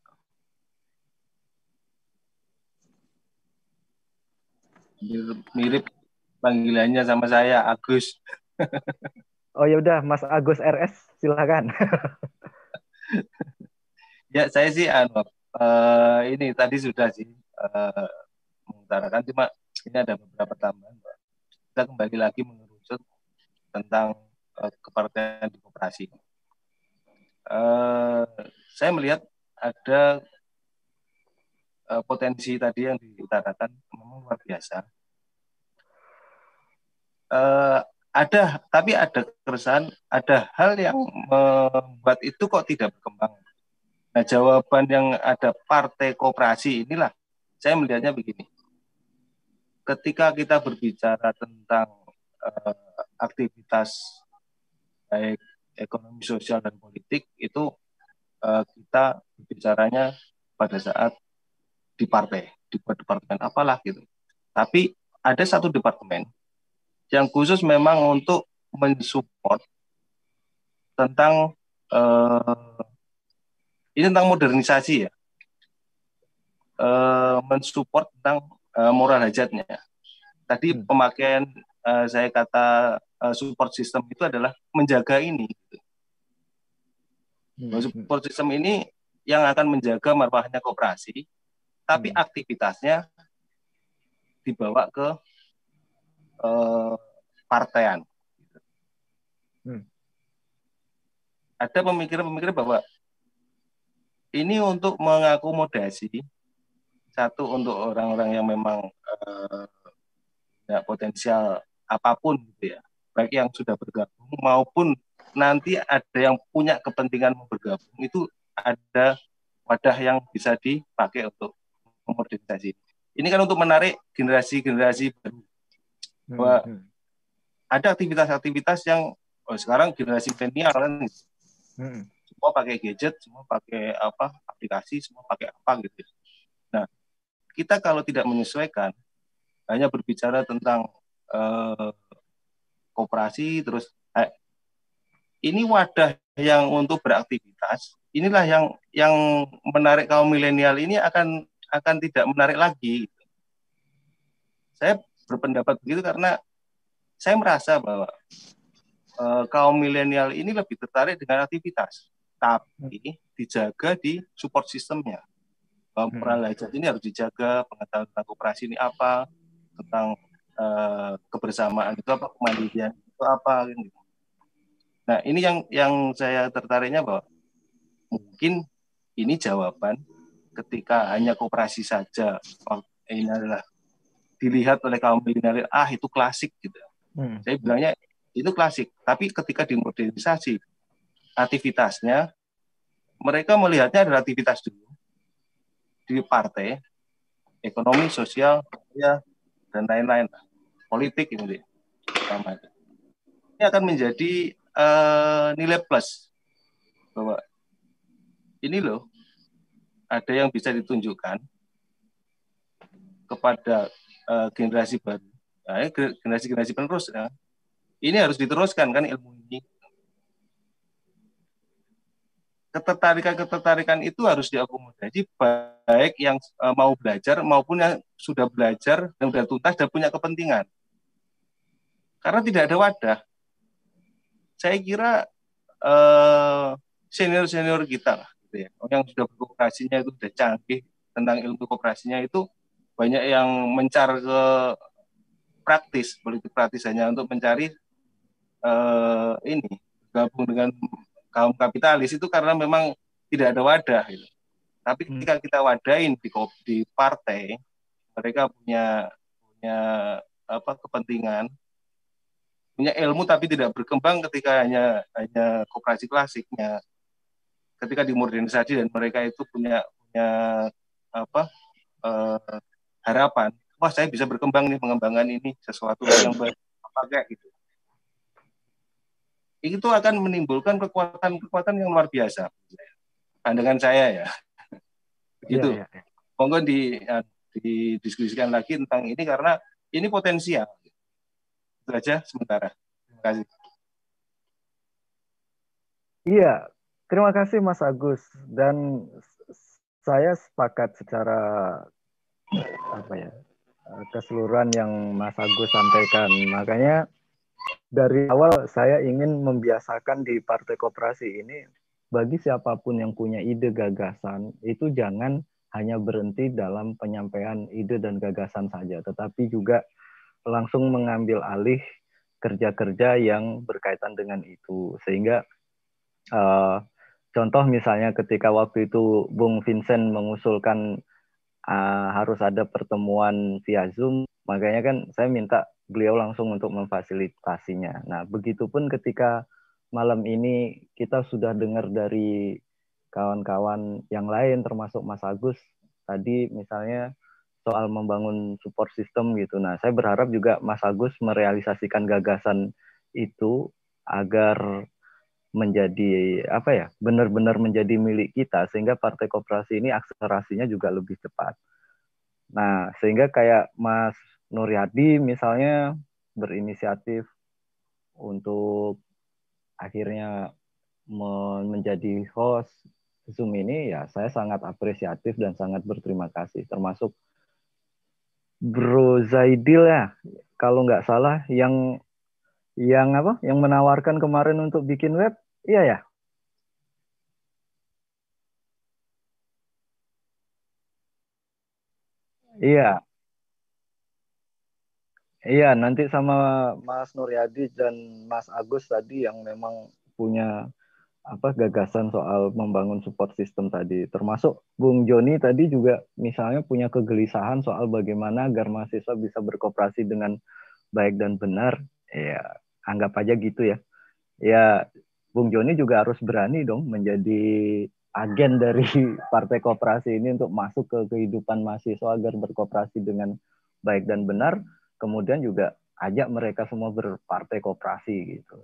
Mirip panggilannya sama saya, Agus. Oh ya udah, Mas Agus R S, silakan. Ya, saya sih anu, uh, ini tadi sudah sih uh, mengutarakan, cuma ini ada beberapa tambahan. Kita kembali lagi mengerucut tentang uh, kepartaian di koperasi. Uh, saya melihat ada uh, potensi tadi yang diutarakan memang luar biasa. Uh, ada, tapi ada keresahan, ada hal yang membuat itu kok tidak berkembang. Nah, jawaban yang ada partai koperasi inilah, saya melihatnya begini. Ketika kita berbicara tentang uh, aktivitas baik ekonomi, sosial, dan politik, itu uh, kita bicaranya pada saat di partai, di departemen apalah gitu. Tapi ada satu departemen yang khusus memang untuk mensupport tentang uh, ini tentang modernisasi ya, uh, mensupport tentang uh, moral hajatnya. Tadi hmm. pemakaian uh, saya kata uh, support system itu adalah menjaga ini. Gitu. Hmm. Support system ini yang akan menjaga marwahnya koperasi, tapi hmm. aktivitasnya dibawa ke uh, partaian. Gitu. Hmm. Ada pemikiran-pemikiran bahwa ini untuk mengakomodasi, satu untuk orang-orang yang memang uh, ya, potensial apapun gitu ya, baik yang sudah bergabung maupun nanti ada yang punya kepentingan mau bergabung, itu ada wadah yang bisa dipakai untuk memodernisasi. Ini kan untuk menarik generasi-generasi baru. Bahwa hmm. ada aktivitas-aktivitas yang oh, sekarang generasi milenial kan, hmm. semua pakai gadget, semua pakai apa aplikasi, semua pakai apa gitu. Nah, kita kalau tidak menyesuaikan, hanya berbicara tentang eh, koperasi, terus eh, ini wadah yang untuk beraktivitas, inilah yang yang menarik kaum milenial ini akan akan tidak menarik lagi. Gitu. Saya berpendapat begitu karena saya merasa bahwa eh, kaum milenial ini lebih tertarik dengan aktivitas, tapi dijaga di support sistemnya. Moral hajat ini harus dijaga, pengetahuan tentang koperasi ini apa, tentang uh, kebersamaan itu apa, kemandirian itu apa. Gitu. Nah, ini yang yang saya tertariknya bahwa mungkin ini jawaban ketika hanya koperasi saja, oh, ini adalah dilihat oleh kaum milenial, ah itu klasik gitu. Hmm. Saya bilangnya itu klasik, tapi ketika dimodernisasi aktivitasnya, mereka melihatnya adalah aktivitas dulu di partai, ekonomi, sosial, ya, dan lain-lain, politik ini, ini akan menjadi uh, nilai plus bahwa ini loh ada yang bisa ditunjukkan kepada uh, generasi baru, nah, generasi-generasi penerus, ya. Ini harus diteruskan kan ilmu ini. Ketertarikan-ketertarikan itu harus diakomodasi baik yang uh, mau belajar maupun yang sudah belajar dan sudah tuntas dan punya kepentingan. Karena tidak ada wadah. Saya kira uh, senior-senior kita lah, gitu ya, yang sudah berkomunikasinya itu sudah canggih, tentang ilmu koperasinya itu banyak yang mencar ke praktis, politik praktis hanya untuk mencari uh, ini gabung dengan kaum kapitalis itu karena memang tidak ada wadah gitu. Tapi ketika kita wadain di, di partai, mereka punya punya apa kepentingan, punya ilmu tapi tidak berkembang ketika hanya hanya koperasi klasiknya. Ketika dimodernisasi dan mereka itu punya punya apa uh, harapan, wah saya bisa berkembang nih, mengembangkan ini sesuatu yang baik, pakai gitu. Itu akan menimbulkan kekuatan-kekuatan yang luar biasa. Pandangan saya ya. Gitu. Ya, ya, ya. Monggo di didiskusikan lagi tentang ini karena ini potensial. Itu aja sementara. Terima kasih. Iya, terima kasih Mas Agus, dan saya sepakat secara apa ya keseluruhan yang Mas Agus sampaikan. Makanya dari awal saya ingin membiasakan di Partai Koperasi ini, bagi siapapun yang punya ide gagasan itu jangan hanya berhenti dalam penyampaian ide dan gagasan saja, tetapi juga langsung mengambil alih kerja-kerja yang berkaitan dengan itu. Sehingga uh, contoh misalnya ketika waktu itu Bung Vincent mengusulkan uh, harus ada pertemuan via Zoom, makanya kan saya minta beliau langsung untuk memfasilitasinya. Nah, begitupun ketika malam ini kita sudah dengar dari kawan-kawan yang lain termasuk Mas Agus tadi misalnya soal membangun support system gitu. Nah, saya berharap juga Mas Agus merealisasikan gagasan itu agar menjadi apa ya, benar-benar menjadi milik kita sehingga Partai Koperasi ini akselerasinya juga lebih cepat. Nah, sehingga kayak Mas Nuryadi misalnya berinisiatif untuk akhirnya menjadi host Zoom ini, ya saya sangat apresiatif dan sangat berterima kasih. Termasuk Bro Zaidil ya, kalau nggak salah yang yang apa, yang menawarkan kemarin untuk bikin web, iya ya. Iya. Iya, nanti sama Mas Nuryadi dan Mas Agus tadi yang memang punya apa gagasan soal membangun support system tadi, termasuk Bung Joni tadi juga misalnya punya kegelisahan soal bagaimana agar mahasiswa bisa berkooperasi dengan baik dan benar. Ya, anggap aja gitu ya. Ya, Bung Joni juga harus berani dong menjadi agen dari Partai Koperasi ini untuk masuk ke kehidupan mahasiswa agar berkooperasi dengan baik dan benar, kemudian juga ajak mereka semua berpartai koperasi gitu.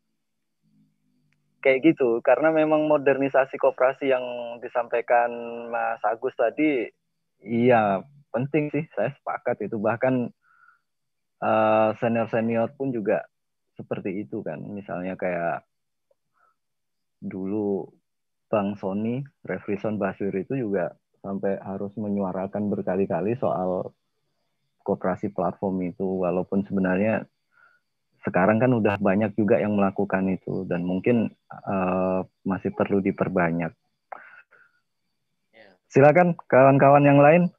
Kayak gitu, karena memang modernisasi koperasi yang disampaikan Mas Agus tadi, iya penting sih, saya sepakat itu. Bahkan uh, senior-senior pun juga seperti itu kan. Misalnya kayak dulu Bang Sony, Refrison Basir itu juga sampai harus menyuarakan berkali-kali soal koperasi platform itu, walaupun sebenarnya sekarang kan udah banyak juga yang melakukan itu dan mungkin uh, masih perlu diperbanyak. Silakan kawan-kawan yang lain.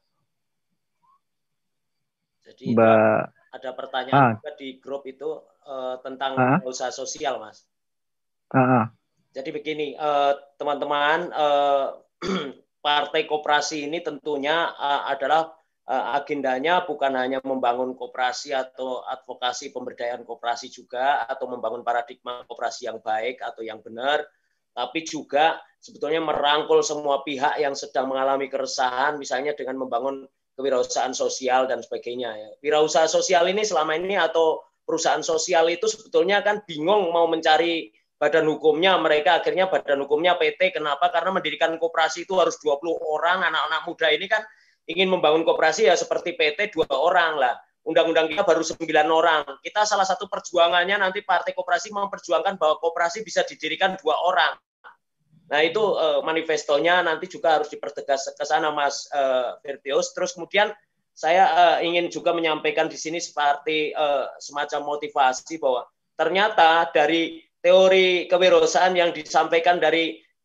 Jadi Mbak, ada pertanyaan ah. juga di grup itu uh, tentang ah. usaha sosial, Mas. Ah. Jadi begini, teman-teman, uh, uh, Partai Koperasi ini tentunya uh, adalah agendanya bukan hanya membangun koperasi atau advokasi pemberdayaan koperasi juga, atau membangun paradigma koperasi yang baik atau yang benar, tapi juga sebetulnya merangkul semua pihak yang sedang mengalami keresahan, misalnya dengan membangun kewirausahaan sosial dan sebagainya. Wirausaha sosial ini selama ini atau perusahaan sosial itu sebetulnya kan bingung mau mencari badan hukumnya, mereka akhirnya badan hukumnya P T. Kenapa? Karena mendirikan koperasi itu harus dua puluh orang, anak-anak muda ini kan ingin membangun koperasi ya seperti P T dua orang lah. Undang-undang kita baru sembilan orang. Kita salah satu perjuangannya nanti Partai Koperasi memperjuangkan bahwa koperasi bisa didirikan dua orang. Nah itu eh, manifestonya nanti juga harus dipertegas ke sana Mas eh, Firdaus. Terus kemudian saya eh, ingin juga menyampaikan di sini seperti eh, semacam motivasi bahwa ternyata dari teori kewirausahaan yang disampaikan dari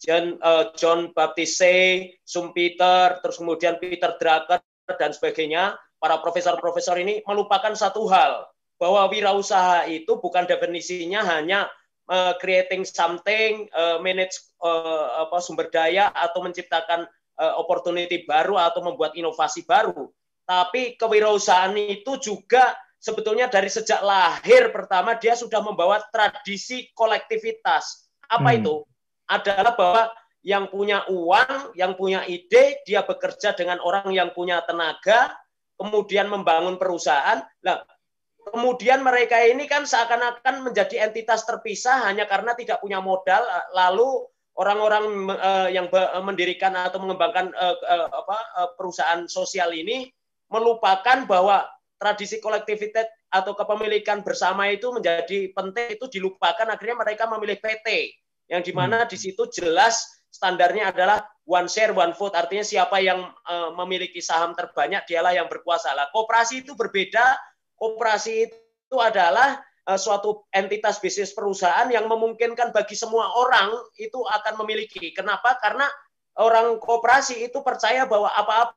John, uh, John Baptist Say, Schumpeter, terus kemudian Peter Drucker dan sebagainya, para profesor-profesor ini melupakan satu hal, bahwa wirausaha itu bukan definisinya hanya uh, creating something, uh, manage uh, apa, sumber daya atau menciptakan uh, opportunity baru atau membuat inovasi baru. Tapi kewirausahaan itu juga sebetulnya dari sejak lahir pertama dia sudah membawa tradisi kolektivitas. Apa hmm. itu? Adalah bahwa yang punya uang, yang punya ide, dia bekerja dengan orang yang punya tenaga, kemudian membangun perusahaan. Nah, kemudian mereka ini kan seakan-akan menjadi entitas terpisah hanya karena tidak punya modal, lalu orang-orang uh, yang mendirikan atau mengembangkan uh, uh, apa, uh, perusahaan sosial ini melupakan bahwa tradisi kolektivitas atau kepemilikan bersama itu menjadi penting, itu dilupakan, akhirnya mereka memilih P T yang dimana di situ jelas standarnya adalah one share one vote, artinya siapa yang uh, memiliki saham terbanyak dialah yang berkuasa. Lah, koperasi itu berbeda. Koperasi itu adalah uh, suatu entitas bisnis perusahaan yang memungkinkan bagi semua orang itu akan memiliki. Kenapa? Karena orang koperasi itu percaya bahwa apa-apa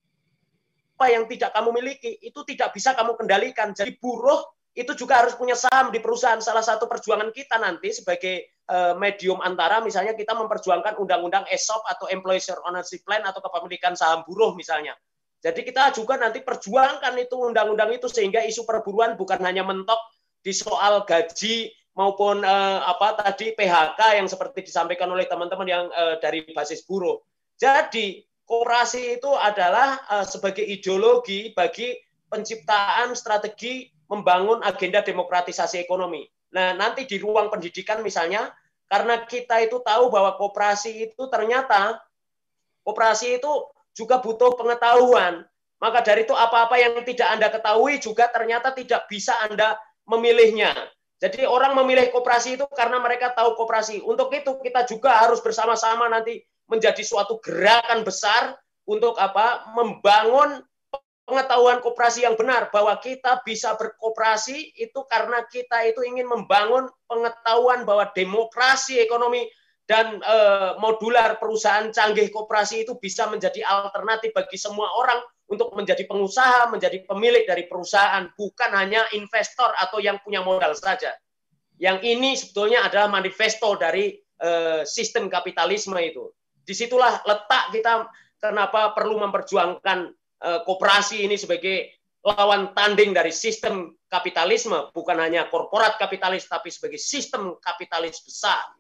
apa yang tidak kamu miliki itu tidak bisa kamu kendalikan. Jadi buruh itu juga harus punya saham di perusahaan. Salah satu perjuangan kita nanti sebagai uh, medium antara, misalnya kita memperjuangkan undang-undang E S O P atau Employee Share Ownership Plan atau kepemilikan saham buruh misalnya. Jadi kita juga nanti perjuangkan itu undang-undang itu sehingga isu perburuan bukan hanya mentok di soal gaji maupun uh, apa tadi P H K yang seperti disampaikan oleh teman-teman yang uh, dari basis buruh. Jadi koperasi itu adalah uh, sebagai ideologi bagi penciptaan strategi membangun agenda demokratisasi ekonomi. Nah, nanti di ruang pendidikan misalnya, karena kita itu tahu bahwa koperasi itu ternyata, koperasi itu juga butuh pengetahuan. Maka dari itu apa-apa yang tidak Anda ketahui juga ternyata tidak bisa Anda memilihnya. Jadi orang memilih koperasi itu karena mereka tahu koperasi. Untuk itu kita juga harus bersama-sama nanti menjadi suatu gerakan besar untuk apa? Membangun pengetahuan koperasi yang benar, bahwa kita bisa berkoperasi itu karena kita itu ingin membangun pengetahuan bahwa demokrasi ekonomi dan e, modular perusahaan canggih koperasi itu bisa menjadi alternatif bagi semua orang untuk menjadi pengusaha, menjadi pemilik dari perusahaan, bukan hanya investor atau yang punya modal saja. Yang ini sebetulnya adalah manifesto dari e, sistem kapitalisme itu. Disitulah letak kita kenapa perlu memperjuangkan uh, koperasi ini sebagai lawan tanding dari sistem kapitalisme, bukan hanya korporat kapitalis, tapi sebagai sistem kapitalis besar.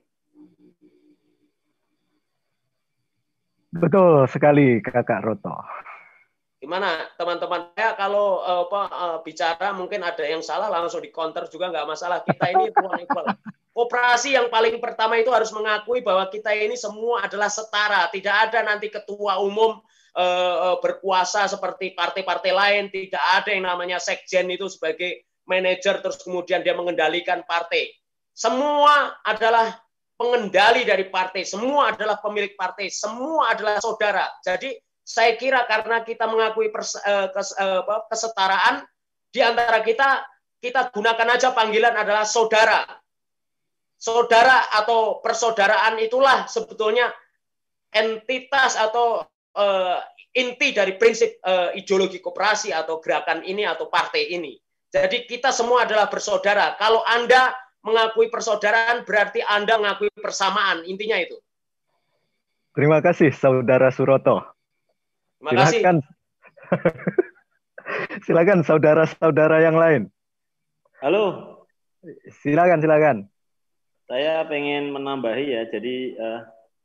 Betul sekali, Kakak Roto. Gimana teman-teman? Ya, kalau uh, apa, uh, bicara mungkin ada yang salah, langsung di counter juga nggak masalah. Kita ini ruang equal. Koperasi yang paling pertama itu harus mengakui bahwa kita ini semua adalah setara. Tidak ada nanti ketua umum e, berkuasa seperti partai-partai lain. Tidak ada yang namanya sekjen itu sebagai manajer terus kemudian dia mengendalikan partai. Semua adalah pengendali dari partai. Semua adalah pemilik partai. Semua adalah saudara. Jadi saya kira karena kita mengakui pers, e, kes, e, kesetaraan di antara kita, kita gunakan aja panggilan adalah saudara. Saudara atau persaudaraan itulah sebetulnya entitas atau uh, inti dari prinsip uh, ideologi koperasi atau gerakan ini atau partai ini. Jadi kita semua adalah bersaudara. Kalau Anda mengakui persaudaraan berarti Anda mengakui persamaan. Intinya itu. Terima kasih Saudara Suroto. Terima Silakan. kasih. Silakan saudara-saudara yang lain. Halo. Silakan, silakan. Saya pengen menambahi ya, jadi eh,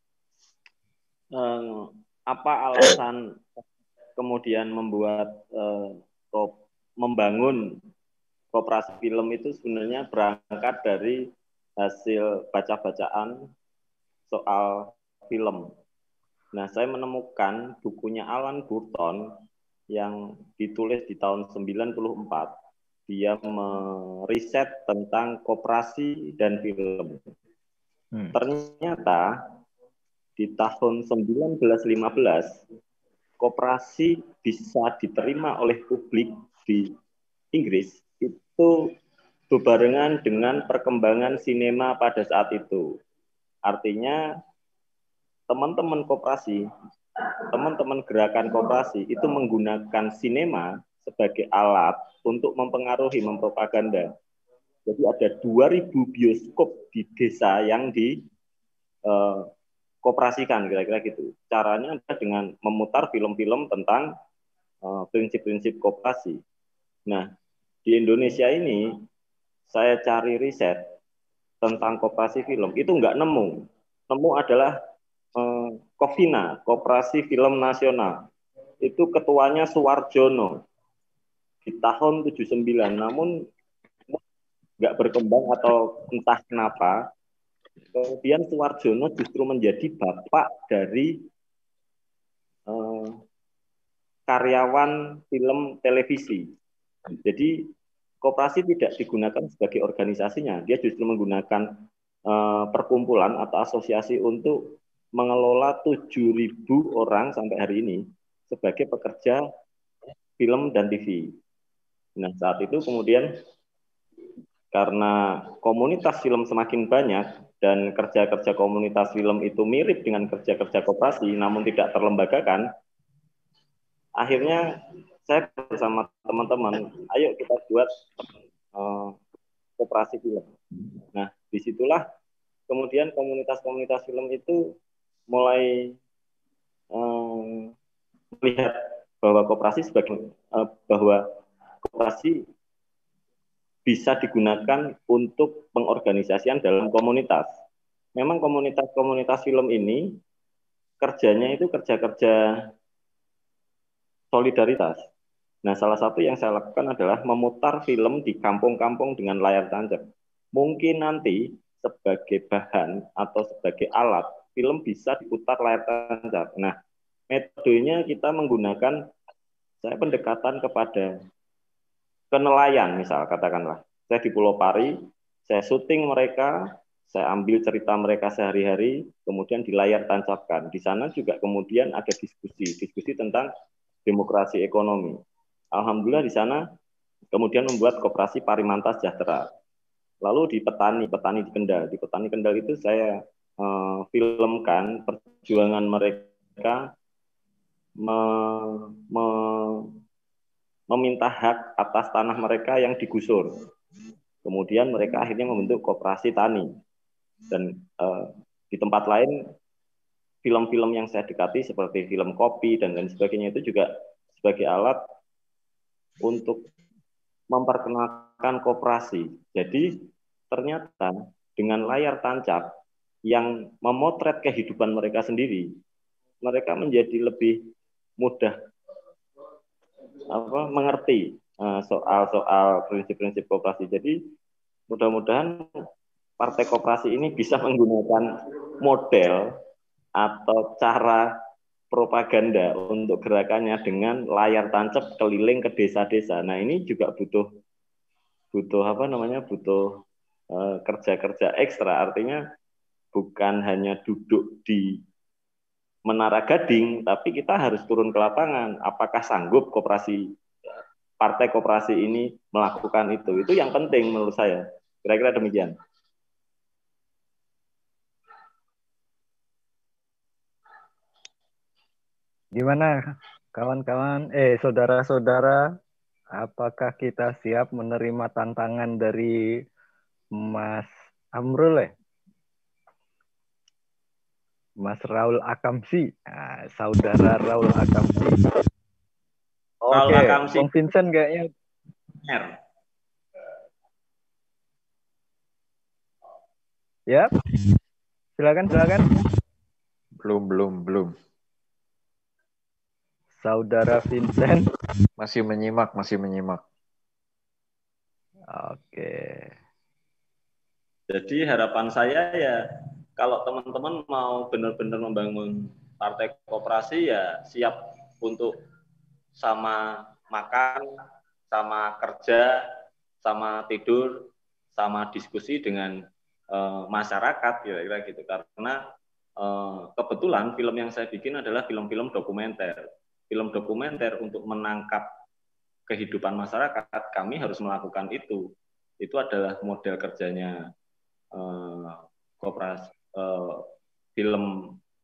eh, apa alasan kemudian membuat eh, kop, membangun koperasi film itu sebenarnya berangkat dari hasil baca-bacaan soal film. Nah, saya menemukan bukunya Alan Burton yang ditulis di tahun sembilan puluh empat. Dia meriset tentang koperasi dan film. Hmm. Ternyata di tahun seribu sembilan ratus lima belas, koperasi bisa diterima oleh publik di Inggris itu berbarengan dengan perkembangan sinema pada saat itu. Artinya teman-teman koperasi, teman-teman gerakan koperasi itu menggunakan sinema sebagai alat untuk mempengaruhi, mempropaganda. Jadi ada dua ribu bioskop di desa yang di eh, koperasikan, kira-kira gitu. Caranya adalah dengan memutar film-film tentang eh, prinsip-prinsip koperasi. Nah, di Indonesia ini saya cari riset tentang koperasi film, itu nggak nemu. Nemu adalah eh, Kovina, Koperasi Film Nasional. Itu ketuanya Suwarjono di tahun tujuh puluh sembilan, namun nggak berkembang atau entah kenapa. Kemudian Suwarjono justru menjadi bapak dari eh, karyawan film televisi. Jadi koperasi tidak digunakan sebagai organisasinya, dia justru menggunakan eh, perkumpulan atau asosiasi untuk mengelola tujuh ribu orang sampai hari ini sebagai pekerja film dan T V. Nah, saat itu kemudian karena komunitas film semakin banyak dan kerja-kerja komunitas film itu mirip dengan kerja-kerja koperasi namun tidak terlembagakan, akhirnya saya bersama teman-teman, ayo kita buat uh, koperasi film. Nah, disitulah kemudian komunitas-komunitas film itu mulai um, melihat bahwa koperasi sebagai uh, bahwa koperasi bisa digunakan untuk pengorganisasian dalam komunitas. Memang komunitas-komunitas film ini kerjanya itu kerja-kerja solidaritas. Nah, salah satu yang saya lakukan adalah memutar film di kampung-kampung dengan layar tancap. Mungkin nanti sebagai bahan atau sebagai alat, film bisa diputar layar tancap. Nah, metodenya kita menggunakan, saya pendekatan kepada ke nelayan, misal katakanlah. Saya di Pulau Pari, saya syuting mereka, saya ambil cerita mereka sehari-hari, kemudian di layar tancapkan. Di sana juga kemudian ada diskusi, diskusi tentang demokrasi ekonomi. Alhamdulillah di sana kemudian membuat koperasi Parimanta Sejahtera. Lalu di petani, petani di Kendal, di petani Kendal itu saya eh, filmkan perjuangan mereka me, me, meminta hak atas tanah mereka yang digusur. Kemudian mereka akhirnya membentuk koperasi tani. Dan eh, di tempat lain, film-film yang saya dekati seperti film kopi dan lain sebagainya itu juga sebagai alat untuk memperkenalkan koperasi. Jadi ternyata dengan layar tancap yang memotret kehidupan mereka sendiri, mereka menjadi lebih mudah apa mengerti soal-soal prinsip-prinsip koperasi. Jadi mudah-mudahan partai koperasi ini bisa menggunakan model atau cara propaganda untuk gerakannya dengan layar tancap keliling ke desa-desa. Nah, ini juga butuh butuh apa namanya butuh uh, kerja-kerja ekstra. Artinya bukan hanya duduk di Menara Gading, tapi kita harus turun ke lapangan. Apakah sanggup koperasi partai koperasi ini melakukan itu? Itu yang penting menurut saya. Kira-kira demikian. Gimana kawan-kawan, eh saudara-saudara, apakah kita siap menerima tantangan dari Mas Amrul ya? Mas Raul Akamsi, nah, saudara Raul Akamsi. Oke, okay. Bang Vincent kayaknya. Ya, silakan, silakan. Belum, belum, belum. Saudara Vincent. Masih menyimak, masih menyimak. Oke. Jadi harapan saya ya, kalau teman-teman mau benar-benar membangun partai koperasi ya siap untuk sama makan, sama kerja, sama tidur, sama diskusi dengan uh, masyarakat kira-kira gitu. Karena uh, kebetulan film yang saya bikin adalah film-film dokumenter. Film dokumenter untuk menangkap kehidupan masyarakat, kami harus melakukan itu. Itu adalah model kerjanya uh, koperasi uh, film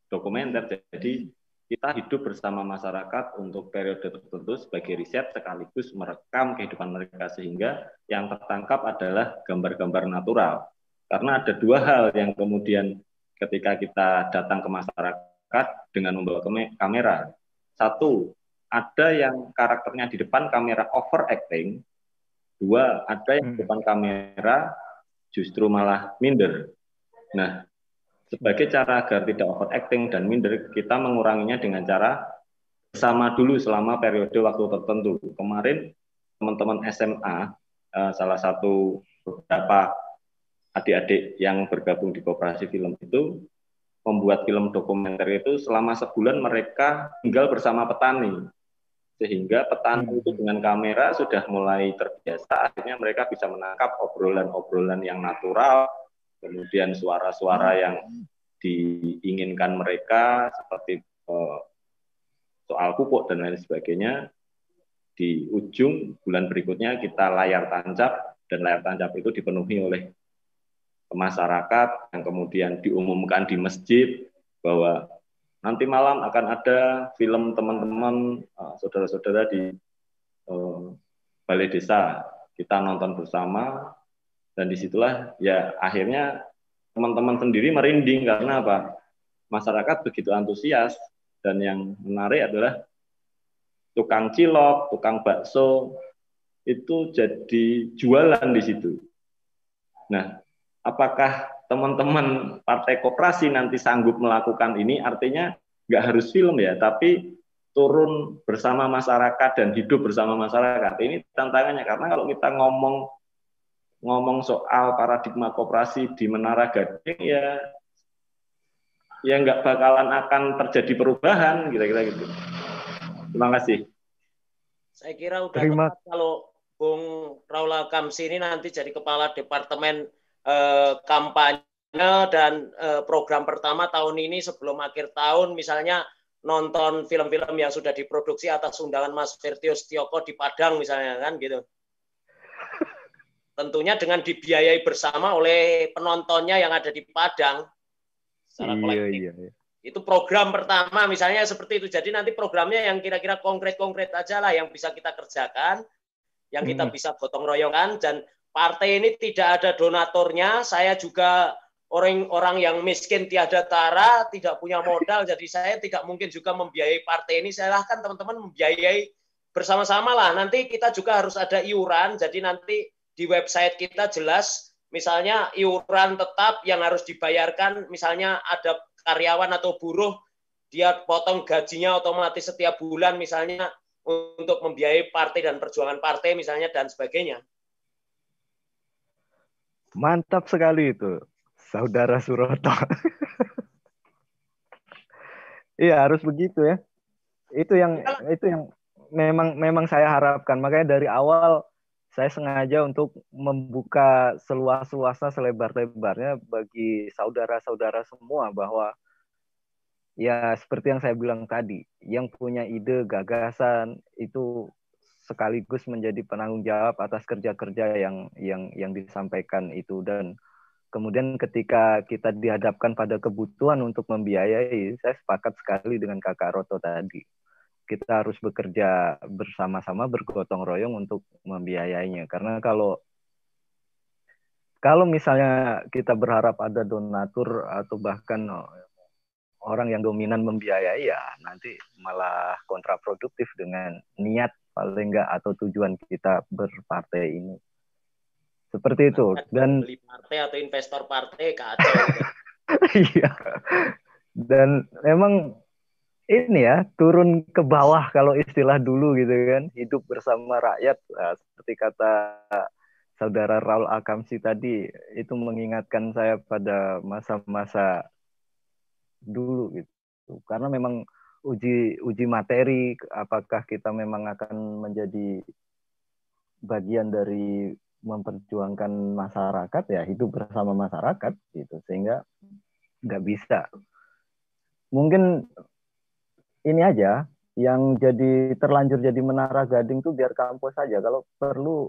dokumenter. Jadi kita hidup bersama masyarakat untuk periode tertentu sebagai riset sekaligus merekam kehidupan mereka sehingga yang tertangkap adalah gambar-gambar natural. Karena ada dua hal yang kemudian ketika kita datang ke masyarakat dengan membawa kamera. Satu, ada yang karakternya di depan kamera overacting. Dua, ada yang di depan kamera justru malah minder. Nah, sebagai cara agar tidak overacting dan minder, kita menguranginya dengan cara bersama dulu selama periode waktu tertentu. Kemarin teman-teman S M A, salah satu beberapa adik-adik yang bergabung di Koperasi Film itu membuat film dokumenter itu selama sebulan mereka tinggal bersama petani. Sehingga petani itu dengan kamera sudah mulai terbiasa, akhirnya mereka bisa menangkap obrolan-obrolan yang natural, kemudian suara-suara yang diinginkan mereka seperti eh, soal pupuk dan lain sebagainya. Di ujung bulan berikutnya kita layar tancap, dan layar tancap itu dipenuhi oleh masyarakat yang kemudian diumumkan di masjid bahwa nanti malam akan ada film teman-teman uh, saudara-saudara di uh, balai desa, kita nonton bersama, dan disitulah ya akhirnya teman-teman sendiri merinding karena apa? Masyarakat begitu antusias, dan yang menarik adalah tukang cilok, tukang bakso itu jadi jualan di situ. Nah, apakah teman-teman Partai Koperasi nanti sanggup melakukan ini? Artinya nggak harus film ya, tapi turun bersama masyarakat dan hidup bersama masyarakat. Ini tantangannya, karena kalau kita ngomong ngomong soal paradigma koperasi di Menara Gading, ya ya nggak bakalan akan terjadi perubahan, kira-kira gitu. Terima kasih. Saya kira udah Terima. tepat kalau Bung Raul Alkamsi ini nanti jadi kepala departemen eh, kampanye dan eh, program pertama tahun ini sebelum akhir tahun, misalnya nonton film-film yang sudah diproduksi atas undangan Mas Firtius Tioko di Padang misalnya, kan gitu. Tentunya dengan dibiayai bersama oleh penontonnya yang ada di Padang secara kolektif. Iya, iya, iya. Itu program pertama misalnya seperti itu. Jadi nanti programnya yang kira-kira konkret-konkret aja lah yang bisa kita kerjakan, yang kita hmm. bisa gotong royongkan. Dan partai ini tidak ada donaturnya. Saya juga orang-orang yang miskin tiada tara, tidak punya modal. Jadi saya tidak mungkin juga membiayai partai ini. Silahkan teman-teman membiayai bersama-sama lah. Nanti kita juga harus ada iuran. Jadi nanti di website kita jelas, misalnya iuran tetap yang harus dibayarkan, misalnya ada karyawan atau buruh, dia potong gajinya otomatis setiap bulan misalnya untuk membiayai partai dan perjuangan partai misalnya dan sebagainya. Mantap sekali itu, Saudara Suroto. Iya, harus begitu ya. Itu yang itu yang memang memang saya harapkan. Makanya dari awal saya sengaja untuk membuka seluas-luasnya, selebar-lebarnya bagi saudara-saudara semua, bahwa ya seperti yang saya bilang tadi, yang punya ide, gagasan itu sekaligus menjadi penanggung jawab atas kerja-kerja yang yang yang disampaikan itu. Dan kemudian ketika kita dihadapkan pada kebutuhan untuk membiayai, saya sepakat sekali dengan Kakak Roto tadi. Kita harus bekerja bersama-sama, bergotong royong untuk membiayainya. Karena kalau kalau misalnya kita berharap ada donatur atau bahkan orang yang dominan membiayai, ya nanti malah kontraproduktif dengan niat paling enggak atau tujuan kita berpartai ini. Seperti itu. Dan beli partai atau investor partai kacau. Iya. Dan memang ini ya, turun ke bawah kalau istilah dulu gitu kan, hidup bersama rakyat. Nah, seperti kata Saudara Raul Alkamsi tadi, itu mengingatkan saya pada masa-masa dulu gitu. Karena memang uji uji materi, apakah kita memang akan menjadi bagian dari memperjuangkan masyarakat, ya hidup bersama masyarakat gitu, sehingga nggak bisa. Mungkin ini aja yang jadi terlanjur jadi Menara Gading tuh biar kampus saja. Kalau perlu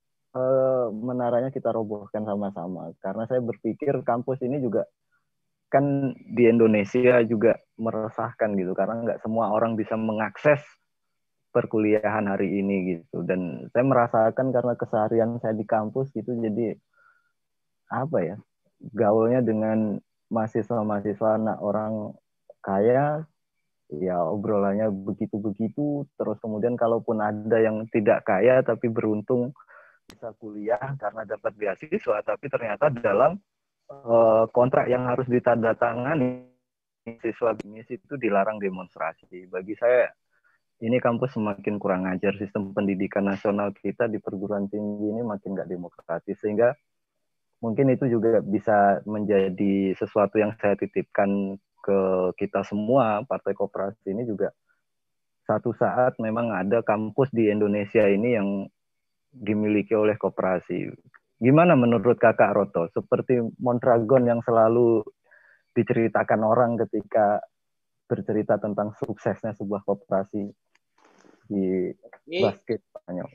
eh, menaranya kita robohkan sama-sama. Karena saya berpikir kampus ini juga kan di Indonesia juga meresahkan gitu karena nggak semua orang bisa mengakses perkuliahan hari ini gitu. Dan saya merasakan karena keseharian saya di kampus gitu, jadi apa ya, gaulnya dengan mahasiswa-mahasiswa anak orang kaya, ya obrolannya begitu-begitu. Terus kemudian kalaupun ada yang tidak kaya tapi beruntung bisa kuliah karena dapat beasiswa, tapi ternyata dalam uh, kontrak yang harus ditandatangani siswa bisnis itu dilarang demonstrasi. Bagi saya ini kampus semakin kurang ajar. Sistem pendidikan nasional kita di perguruan tinggi ini makin nggak demokratis, sehingga mungkin itu juga bisa menjadi sesuatu yang saya titipkan ke kita semua. Partai Koperasi ini juga satu saat memang ada kampus di Indonesia ini yang dimiliki oleh koperasi. Gimana menurut Kakak Roto? Seperti Mondragon yang selalu diceritakan orang ketika bercerita tentang suksesnya sebuah koperasi di basket Spanyol.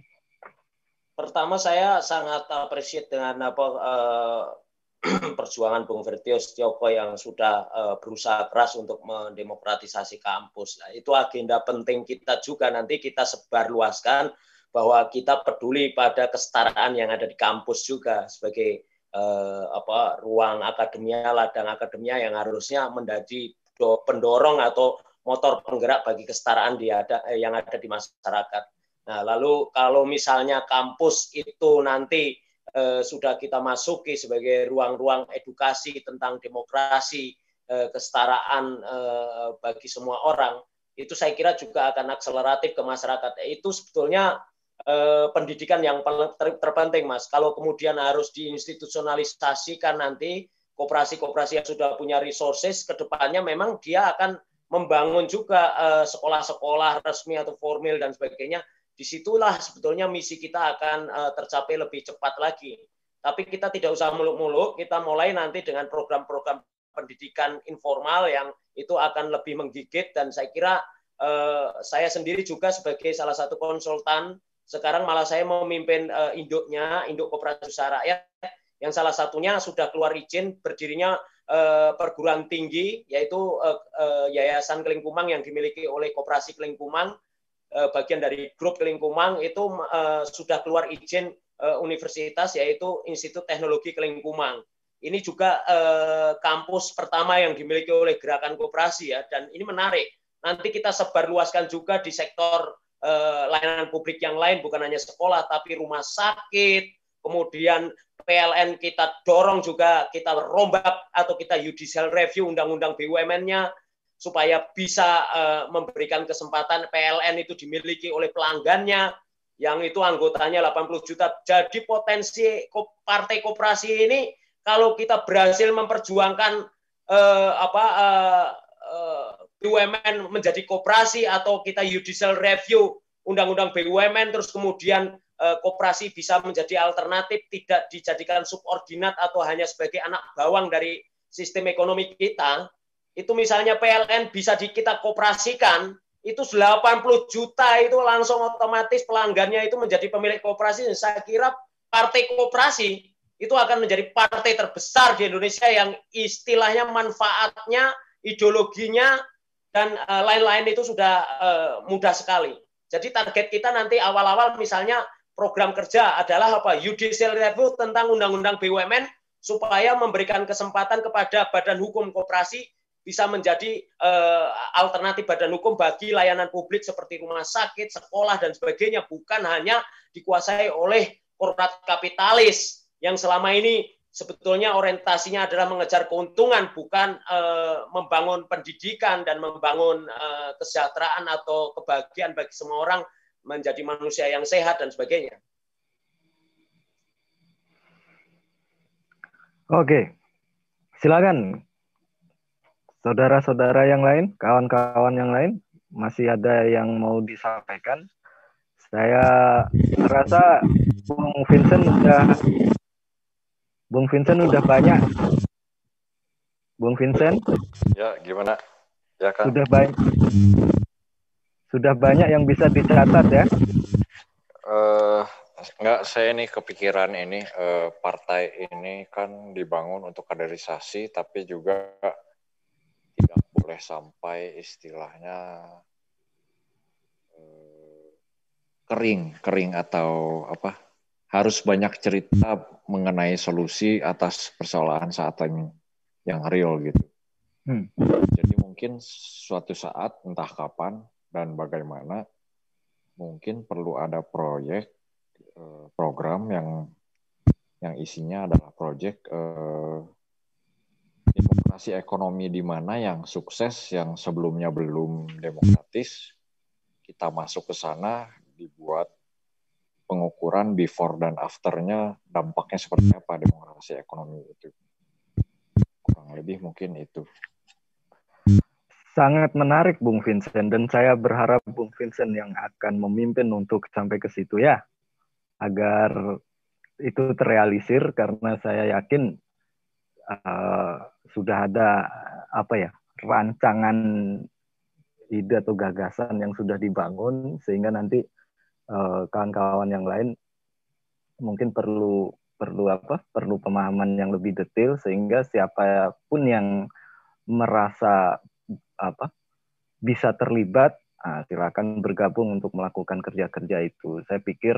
Pertama saya sangat appreciate dengan apa uh, perjuangan Bung Firtius Tioko yang sudah uh, berusaha keras untuk mendemokratisasi kampus. Nah, itu agenda penting kita juga, nanti kita sebarluaskan bahwa kita peduli pada kesetaraan yang ada di kampus juga sebagai uh, apa ruang akademia, ladang akademia yang harusnya menjadi pendorong atau motor penggerak bagi kesetaraan di ada, yang ada di masyarakat. Nah, lalu kalau misalnya kampus itu nanti Eh, sudah kita masuki sebagai ruang-ruang edukasi tentang demokrasi, eh, kesetaraan eh, bagi semua orang, itu saya kira juga akan akseleratif ke masyarakat. Itu sebetulnya eh, pendidikan yang ter terpenting, Mas. Kalau kemudian harus diinstitusionalisasikan nanti, koperasi-koperasi yang sudah punya resources, ke depannya memang dia akan membangun juga sekolah-sekolah eh, resmi atau formal dan sebagainya. Disitulah sebetulnya misi kita akan uh, tercapai lebih cepat lagi. Tapi kita tidak usah muluk-muluk, kita mulai nanti dengan program-program pendidikan informal yang itu akan lebih menggigit, dan saya kira uh, saya sendiri juga sebagai salah satu konsultan, sekarang malah saya memimpin uh, induknya, induk Koperasi Usaha Rakyat, yang salah satunya sudah keluar izin berdirinya uh, perguruan tinggi, yaitu uh, uh, Yayasan Kelingkumang yang dimiliki oleh Koperasi Kelingkumang, bagian dari grup Kelingkumang itu uh, sudah keluar izin uh, universitas, yaitu Institut Teknologi Kelingkumang. Ini juga uh, kampus pertama yang dimiliki oleh Gerakan Koperasi ya, dan ini menarik. Nanti kita sebarluaskan juga di sektor uh, layanan publik yang lain, bukan hanya sekolah tapi rumah sakit, kemudian P L N kita dorong juga, kita rombak atau kita judicial review undang-undang B U M N-nya, supaya bisa uh, memberikan kesempatan P L N itu dimiliki oleh pelanggannya, yang itu anggotanya delapan puluh juta. Jadi potensi partai koperasi ini, kalau kita berhasil memperjuangkan uh, apa uh, uh, B U M N menjadi koperasi, atau kita judicial review undang-undang B U M N, terus kemudian uh, koperasi bisa menjadi alternatif, tidak dijadikan subordinat atau hanya sebagai anak bawang dari sistem ekonomi kita. Itu misalnya P L N bisa di, kita koperasikan, itu delapan puluh juta itu langsung otomatis pelanggannya itu menjadi pemilik koperasi. Dan saya kira partai koperasi itu akan menjadi partai terbesar di Indonesia yang istilahnya manfaatnya, ideologinya, dan uh, lain-lain itu sudah uh, mudah sekali. Jadi target kita nanti awal-awal misalnya program kerja adalah apa? Judicial review tentang undang-undang B U M N, supaya memberikan kesempatan kepada badan hukum koperasi bisa menjadi uh, alternatif badan hukum bagi layanan publik seperti rumah sakit, sekolah, dan sebagainya. Bukan hanya dikuasai oleh korporat kapitalis yang selama ini sebetulnya orientasinya adalah mengejar keuntungan, bukan uh, membangun pendidikan dan membangun uh, kesejahteraan atau kebahagiaan bagi semua orang menjadi manusia yang sehat dan sebagainya. Oke, silakan. Saudara-saudara yang lain, kawan-kawan yang lain, masih ada yang mau disampaikan? Saya rasa Bung Vincent udah, Bung Vincent udah banyak. Bung Vincent? Ya, gimana? Ya kan? Sudah banyak, sudah banyak yang bisa dicatat ya? Uh, enggak, saya ini kepikiran ini uh, partai ini kan dibangun untuk kaderisasi, tapi juga boleh sampai istilahnya eh, kering, kering atau apa? Harus banyak cerita mengenai solusi atas persoalan saat ini yang real gitu. Hmm. Jadi mungkin suatu saat entah kapan dan bagaimana mungkin perlu ada proyek eh, program yang yang isinya adalah proyek eh, demokrasi ekonomi di mana yang sukses, yang sebelumnya belum demokratis, kita masuk ke sana, dibuat pengukuran before dan after-nya dampaknya seperti apa demokrasi ekonomi itu. Kurang lebih mungkin itu. Sangat menarik Bung Vincent, dan saya berharap Bung Vincent yang akan memimpin untuk sampai ke situ ya, agar itu terrealisir, karena saya yakin uh, sudah ada apa ya rancangan ide atau gagasan yang sudah dibangun, sehingga nanti uh, kawan-kawan yang lain mungkin perlu perlu apa perlu pemahaman yang lebih detail, sehingga siapapun yang merasa apa bisa terlibat, nah, silakan bergabung untuk melakukan kerja-kerja itu. Saya pikir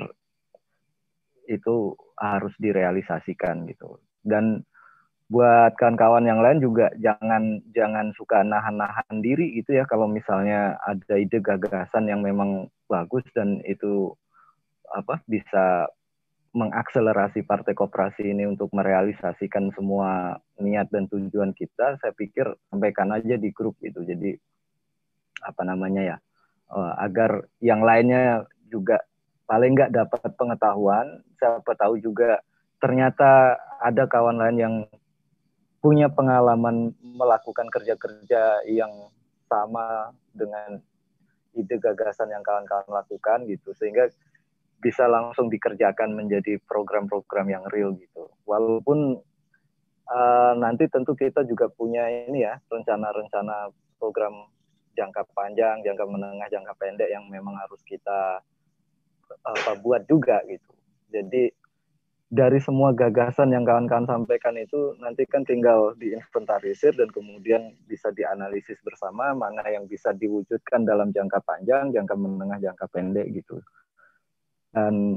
itu harus direalisasikan gitu. Dan buat kawan-kawan yang lain juga jangan jangan suka nahan-nahan diri gitu ya, kalau misalnya ada ide gagasan yang memang bagus dan itu apa bisa mengakselerasi Partai Koperasi ini untuk merealisasikan semua niat dan tujuan kita, saya pikir sampaikan aja di grup itu. Jadi apa namanya ya, uh, agar yang lainnya juga paling nggak dapat pengetahuan. Siapa tahu juga ternyata ada kawan lain yang punya pengalaman melakukan kerja-kerja yang sama dengan ide gagasan yang kawan-kawan lakukan gitu, sehingga bisa langsung dikerjakan menjadi program-program yang real gitu. Walaupun uh, nanti tentu kita juga punya ini ya, rencana-rencana program jangka panjang, jangka menengah, jangka pendek yang memang harus kita apa buat juga gitu. Jadi dari semua gagasan yang kawan-kawan sampaikan itu nanti kan tinggal diinventarisir dan kemudian bisa dianalisis bersama mana yang bisa diwujudkan dalam jangka panjang, jangka menengah, jangka pendek gitu. Dan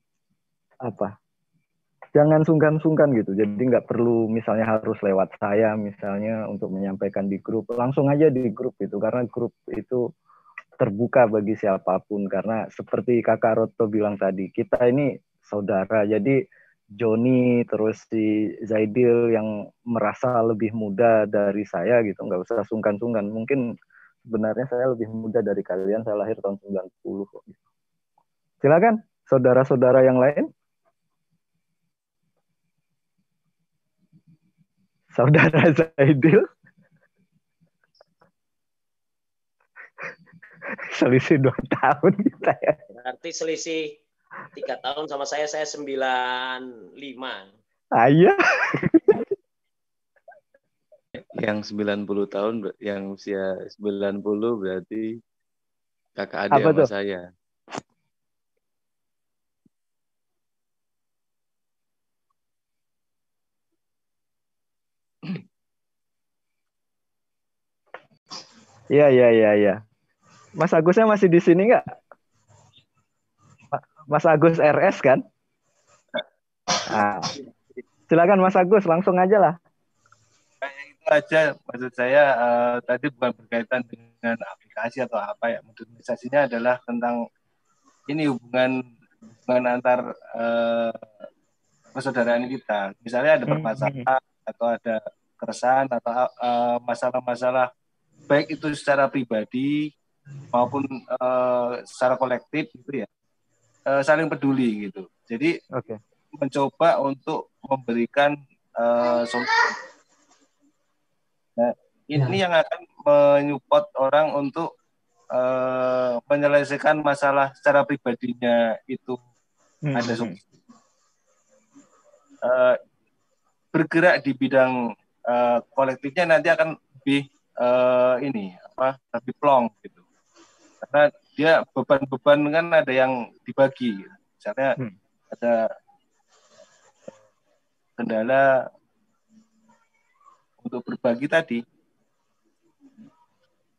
apa jangan sungkan-sungkan gitu, jadi nggak perlu misalnya harus lewat saya misalnya untuk menyampaikan di grup, langsung aja di grup gitu, karena grup itu terbuka bagi siapapun, karena seperti Kakak Roto bilang tadi, kita ini saudara. Jadi Joni terus si Zaidil yang merasa lebih muda dari saya gitu, nggak usah sungkan-sungkan, mungkin sebenarnya saya lebih muda dari kalian, saya lahir tahun sembilan puluh kok gitu. Silakan saudara-saudara yang lain. Saudara Zaidil. Selisih dua tahun kita ya. Berarti selisih tiga tahun sama saya, saya sembilan lima. Ayah. Yang sembilan puluh tahun, yang usia sembilan puluh berarti kakak adik apa sama tuh? saya. Iya, iya, iya, iya. Mas Agusnya masih di sini nggak? Mas Agus R S kan? Nah, silakan Mas Agus, langsung aja lah. Itu aja, maksud saya uh, tadi bukan berkaitan dengan aplikasi atau apa ya. Modernisasinya adalah tentang ini hubungan hubungan antar uh, persaudaraan kita. Misalnya ada permasalahan hmm. atau ada keresahan atau uh, masalah-masalah baik itu secara pribadi maupun uh, secara kolektif gitu ya, uh, saling peduli gitu. Jadi okay. mencoba untuk memberikan uh, solusi. Nah, ini ya. yang akan menyupport orang untuk uh, menyelesaikan masalah secara pribadinya itu hmm. ada solusi. Uh, bergerak di bidang uh, kolektifnya nanti akan lebih uh, ini apa lebih plong gitu. Karena dia beban-beban kan ada yang dibagi. Misalnya hmm. ada kendala untuk berbagi tadi.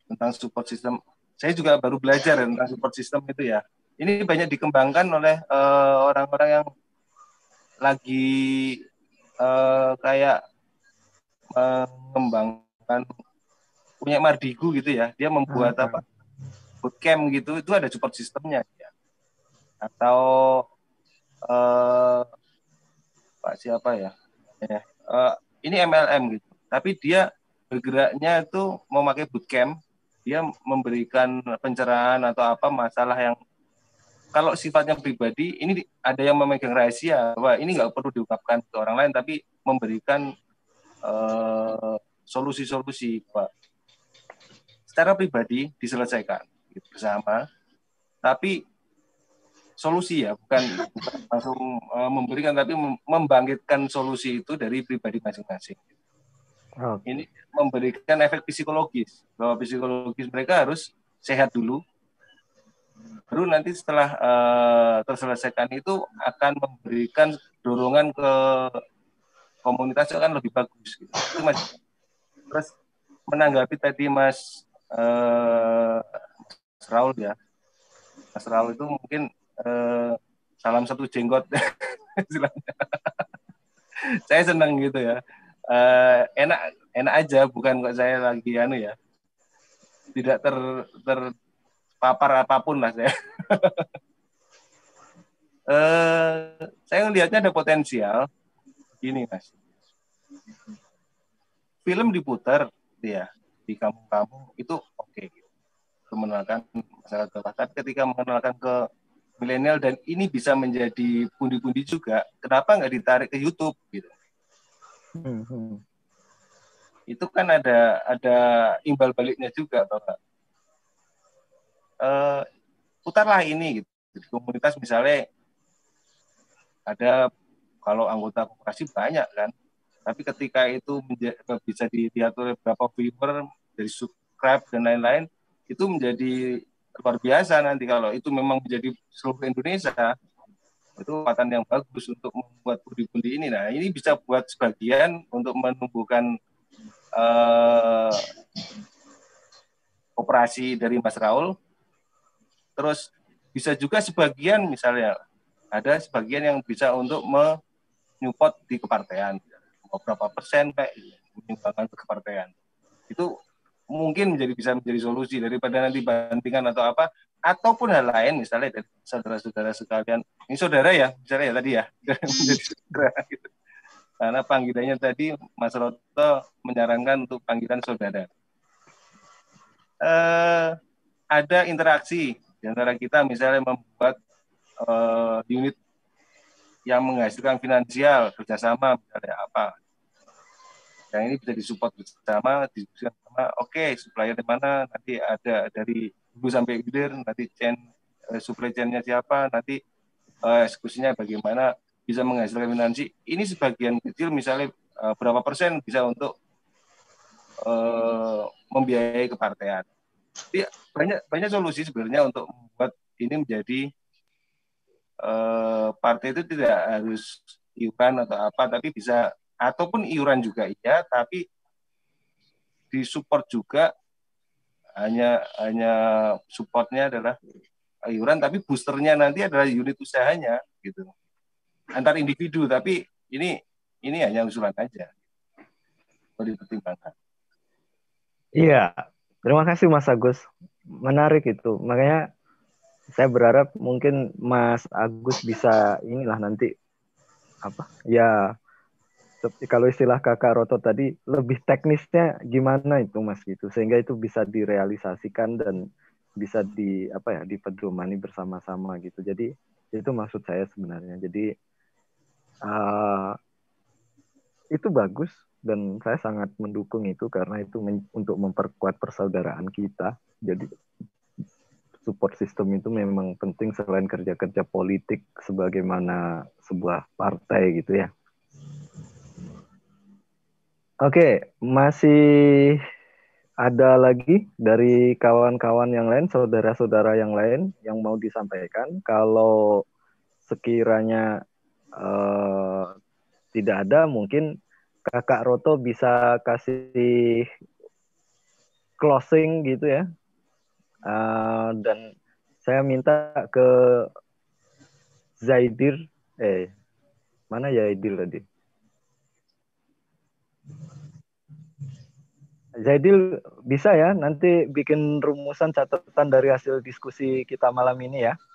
tentang support system. Saya juga baru belajar ya, tentang support system itu ya. Ini banyak dikembangkan oleh uh, orang-orang yang lagi uh, kayak mengembangkan punya Mardigu gitu ya. Dia membuat uh-huh. apa? Bootcamp gitu, itu ada support systemnya ya. Atau uh, Pak siapa ya? ya uh, ini M L M gitu. Tapi dia bergeraknya itu memakai bootcamp, dia memberikan pencerahan atau apa masalah yang kalau sifatnya pribadi, ini ada yang memegang rahasia, bahwa ini nggak perlu diungkapkan ke orang lain, tapi memberikan uh, solusi-solusi, Pak. Secara pribadi diselesaikan gitu, bersama, tapi solusi ya, bukan, bukan langsung uh, memberikan, tapi membangkitkan solusi itu dari pribadi masing-masing. Okay. Ini memberikan efek psikologis, bahwa psikologis mereka harus sehat dulu, baru nanti setelah uh, terselesaikan itu akan memberikan dorongan ke komunitas akan lebih bagus. Gitu. Itu Mas. Terus menanggapi tadi Mas, uh, Mas Raul ya, Mas Raul itu mungkin uh, salam satu jenggot, saya senang gitu ya, uh, enak enak aja, bukan kok saya lagi anu ya, tidak ter ter papar apapun lah saya. uh, saya melihatnya ada potensial. Gini Mas, film diputar ya di kampung-kampung itu oke, okay, gitu. Mengenalkan masyarakat bawah. Tapi ketika mengenalkan ke milenial dan ini bisa menjadi pundi-pundi juga, kenapa nggak ditarik ke YouTube gitu? Hmm. Itu kan ada ada imbal baliknya juga, Bapak. Uh, putarlah ini gitu. Di komunitas misalnya ada kalau anggota koperasi banyak kan, tapi ketika itu menja- bisa dilihat oleh beberapa viewer dari subscribe dan lain-lain, itu menjadi luar biasa nanti kalau itu memang menjadi seluruh Indonesia, itu kekuatan yang bagus untuk membuat pundi-pundi ini. Nah ini bisa buat sebagian untuk menumbuhkan uh, operasi dari Mas Raul. Terus bisa juga sebagian misalnya ada sebagian yang bisa untuk menyupport di kepartean, beberapa persen kayak menyumbangkan ke kepartean. Itu mungkin menjadi bisa menjadi solusi daripada nanti bandingan atau apa, ataupun hal lain misalnya dari saudara-saudara sekalian. Ini saudara ya, misalnya ya tadi ya, menjadi saudara gitu. Karena panggilannya tadi Mas Roto menyarankan untuk panggilan saudara. Uh, ada interaksi di antara kita misalnya membuat uh, unit yang menghasilkan finansial kerjasama misalnya apa, yang ini bisa disupport bersama, diskusikan sama. Oke, okay, supplier di mana, nanti ada dari dulu sampai hilir, nanti chain uh, supply chain-nya siapa, nanti uh, eksekusinya bagaimana, bisa menghasilkan finansi. Ini sebagian kecil misalnya uh, berapa persen bisa untuk uh, membiayai kepartean. Jadi banyak banyak solusi sebenarnya untuk membuat ini menjadi uh, partai itu tidak harus iuran atau apa, tapi bisa ataupun iuran juga iya, tapi disupport juga, hanya hanya supportnya adalah iuran, tapi boosternya nanti adalah unit usahanya gitu, antar individu, tapi ini ini hanya usulan aja, perlu dipertimbangkan. Iya, terima kasih Mas Agus, menarik itu. Makanya saya berharap mungkin Mas Agus bisa inilah nanti apa ya, kalau istilah Kakak Roto tadi lebih teknisnya gimana itu Mas gitu, sehingga itu bisa direalisasikan dan bisa di apa ya dipedomani bersama-sama gitu. Jadi itu maksud saya sebenarnya. Jadi uh, itu bagus dan saya sangat mendukung itu karena itu men- untuk memperkuat persaudaraan kita. Jadi support system itu memang penting selain kerja-kerja politik sebagaimana sebuah partai gitu ya. Oke, masih ada lagi dari kawan-kawan yang lain, saudara-saudara yang lain yang mau disampaikan. Kalau sekiranya uh, tidak ada, mungkin Kakak Roto bisa kasih closing gitu ya. Uh, dan saya minta ke Zaidir, eh mana Zaidir tadi? Zaidil bisa ya nanti bikin rumusan catatan dari hasil diskusi kita malam ini ya.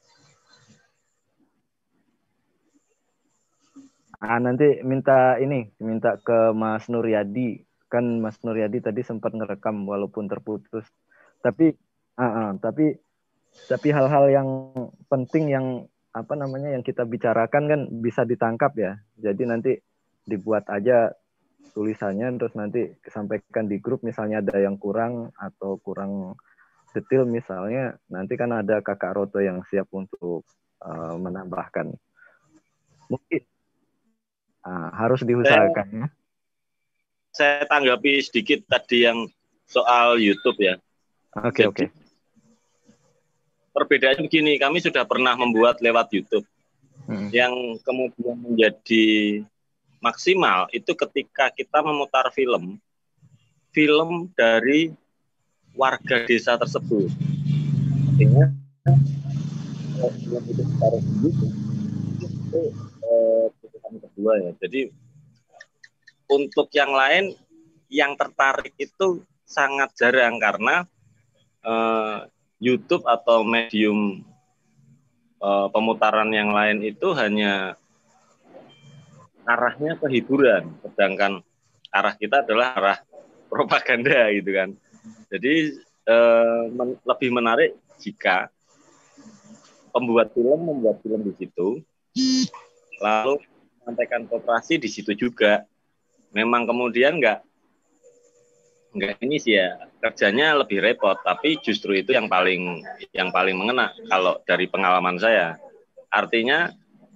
Ah, nanti minta ini, minta ke Mas Nuryadi. Kan Mas Nuryadi tadi sempat ngerekam walaupun terputus. Tapi uh, uh, tapi tapi hal-hal yang penting yang apa namanya yang kita bicarakan kan bisa ditangkap ya. Jadi nanti dibuat aja tulisannya terus nanti disampaikan di grup, misalnya ada yang kurang atau kurang detail misalnya, nanti kan ada Kakak Roto yang siap untuk uh, menambahkan. Mungkin uh, harus diusahakan saya, ya. Saya tanggapi sedikit tadi yang soal YouTube ya. Oke okay, oke. Okay. Perbedaannya begini, kami sudah pernah membuat lewat YouTube. Hmm. Yang kemudian menjadi maksimal itu ketika kita memutar film, film dari warga desa tersebut. Artinya, film itu secara sendiri itu keputusan kedua ya. Jadi untuk yang lain yang tertarik itu sangat jarang karena eh, YouTube atau medium eh, pemutaran yang lain itu hanya arahnya ke hiburan, sedangkan arah kita adalah arah propaganda gitu kan. Jadi eh, men- lebih menarik jika pembuat film membuat film di situ, lalu menyampaikan koperasi di situ juga. Memang kemudian nggak nggak ini sih ya, kerjanya lebih repot, tapi justru itu yang paling yang paling mengena kalau dari pengalaman saya. Artinya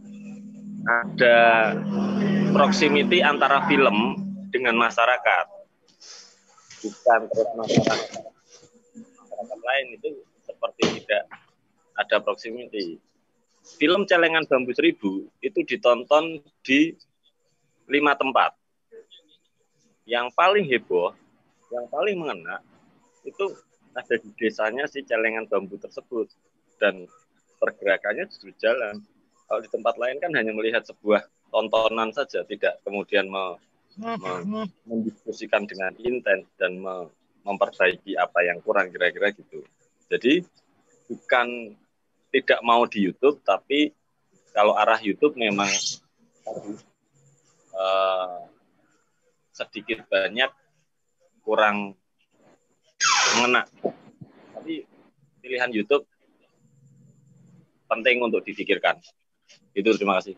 ada proximity antara film dengan masyarakat, bukan terus masyarakat masyarakat lain itu seperti tidak ada proximity. Film Celengan Bambu Seribu itu ditonton di lima tempat. Yang paling heboh, yang paling mengena itu ada di desanya si Celengan Bambu tersebut, dan pergerakannya justru jalan. Kalau di tempat lain kan hanya melihat sebuah tontonan saja, tidak kemudian me, me, mendiskusikan dengan intens dan me, memperbaiki apa yang kurang, kira-kira gitu. Jadi bukan tidak mau di YouTube, tapi kalau arah YouTube memang uh, sedikit banyak kurang mengena. Tapi pilihan YouTube penting untuk dipikirkan. Itu, terima kasih.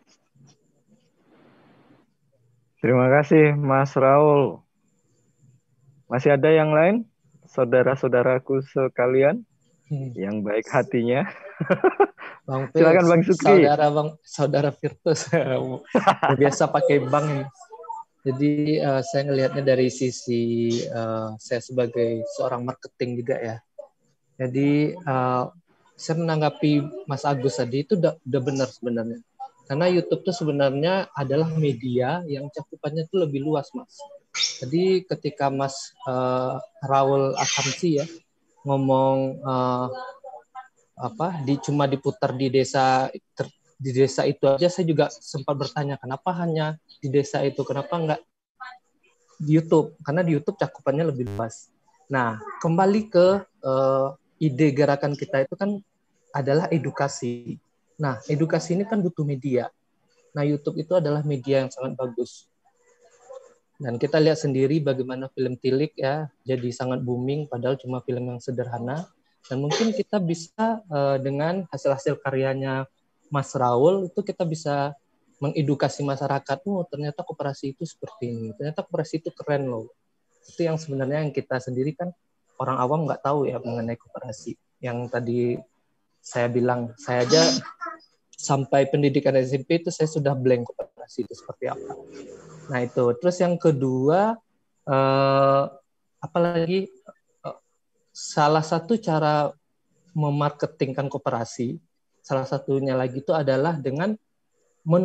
Terima kasih Mas Raul. Masih ada yang lain? Saudara-saudaraku sekalian hmm. yang baik hatinya. Bang Silakan Bang Sutki. Saudara Bang, saudara Virtus. Biasa pakai Bang ini. Jadi uh, saya ngelihatnya dari sisi uh, saya sebagai seorang marketing juga ya. Jadi uh, saya menanggapi Mas Agus tadi itu udah, udah benar sebenarnya. Karena YouTube itu sebenarnya adalah media yang cakupannya itu lebih luas, Mas. Jadi ketika Mas uh, Raul Akamsi ya ngomong uh, apa di cuma diputar di desa ter, di desa itu aja, saya juga sempat bertanya kenapa hanya di desa itu, kenapa enggak di YouTube? Karena di YouTube cakupannya lebih luas. Nah, kembali ke uh, ide gerakan kita itu kan adalah edukasi. Nah, edukasi ini kan butuh media. Nah, YouTube itu adalah media yang sangat bagus. Dan kita lihat sendiri bagaimana film Tilik ya jadi sangat booming padahal cuma film yang sederhana. Dan mungkin kita bisa uh, dengan hasil-hasil karyanya Mas Raul itu kita bisa mengedukasi masyarakat. Oh, ternyata koperasi itu seperti ini. Ternyata koperasi itu keren loh. Itu yang sebenarnya yang kita sendiri kan orang awam nggak tahu ya mengenai koperasi. Yang tadi saya bilang, saya aja sampai pendidikan S M P itu saya sudah blank koperasi itu seperti apa. Nah itu. Terus yang kedua, eh, apalagi eh, salah satu cara memarketingkan koperasi, salah satunya lagi itu adalah dengan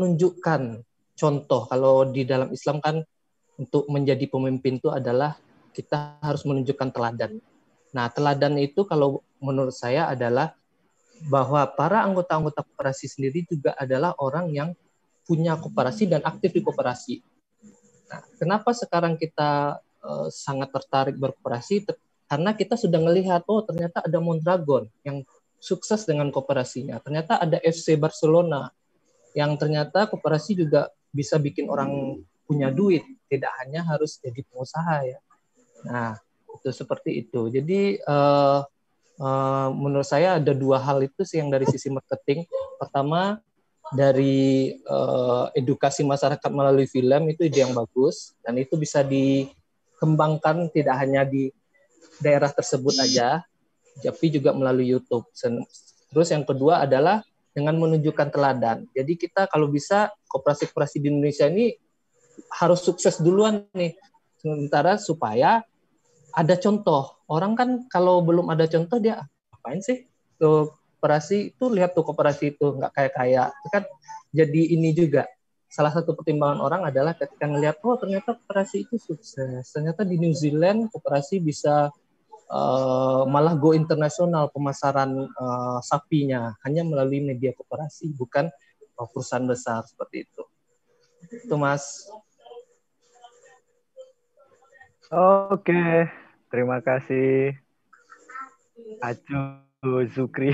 menunjukkan contoh. Kalau di dalam Islam kan untuk menjadi pemimpin itu adalah kita harus menunjukkan teladan. Nah, teladan itu kalau menurut saya adalah bahwa para anggota-anggota koperasi sendiri juga adalah orang yang punya koperasi dan aktif di koperasi. Nah, kenapa sekarang kita uh, sangat tertarik berkoperasi? Ter- karena kita sudah melihat, oh ternyata ada Mondragon yang sukses dengan koperasinya. Ternyata ada F C Barcelona yang ternyata koperasi juga bisa bikin orang punya duit, tidak hanya harus jadi pengusaha ya. Nah, itu seperti itu. Jadi uh, uh, menurut saya ada dua hal itu sih yang dari sisi marketing. Pertama, dari uh, edukasi masyarakat melalui film itu ide yang bagus dan itu bisa dikembangkan tidak hanya di daerah tersebut aja, tapi juga melalui YouTube. Terus yang kedua adalah dengan menunjukkan teladan. Jadi kita kalau bisa koperasi-koperasi di Indonesia ini harus sukses duluan nih, sementara supaya ada contoh. Orang kan kalau belum ada contoh dia apain sih tuh koperasi itu, lihat tuh koperasi itu nggak kayak kayak itu kan. Jadi ini juga salah satu pertimbangan orang adalah ketika ngelihat oh ternyata koperasi itu sukses, ternyata di New Zealand koperasi bisa uh, malah go internasional pemasaran uh, sapinya hanya melalui media koperasi, bukan uh, perusahaan besar seperti itu. Itu Mas. Oke, terima kasih Acu Zukri.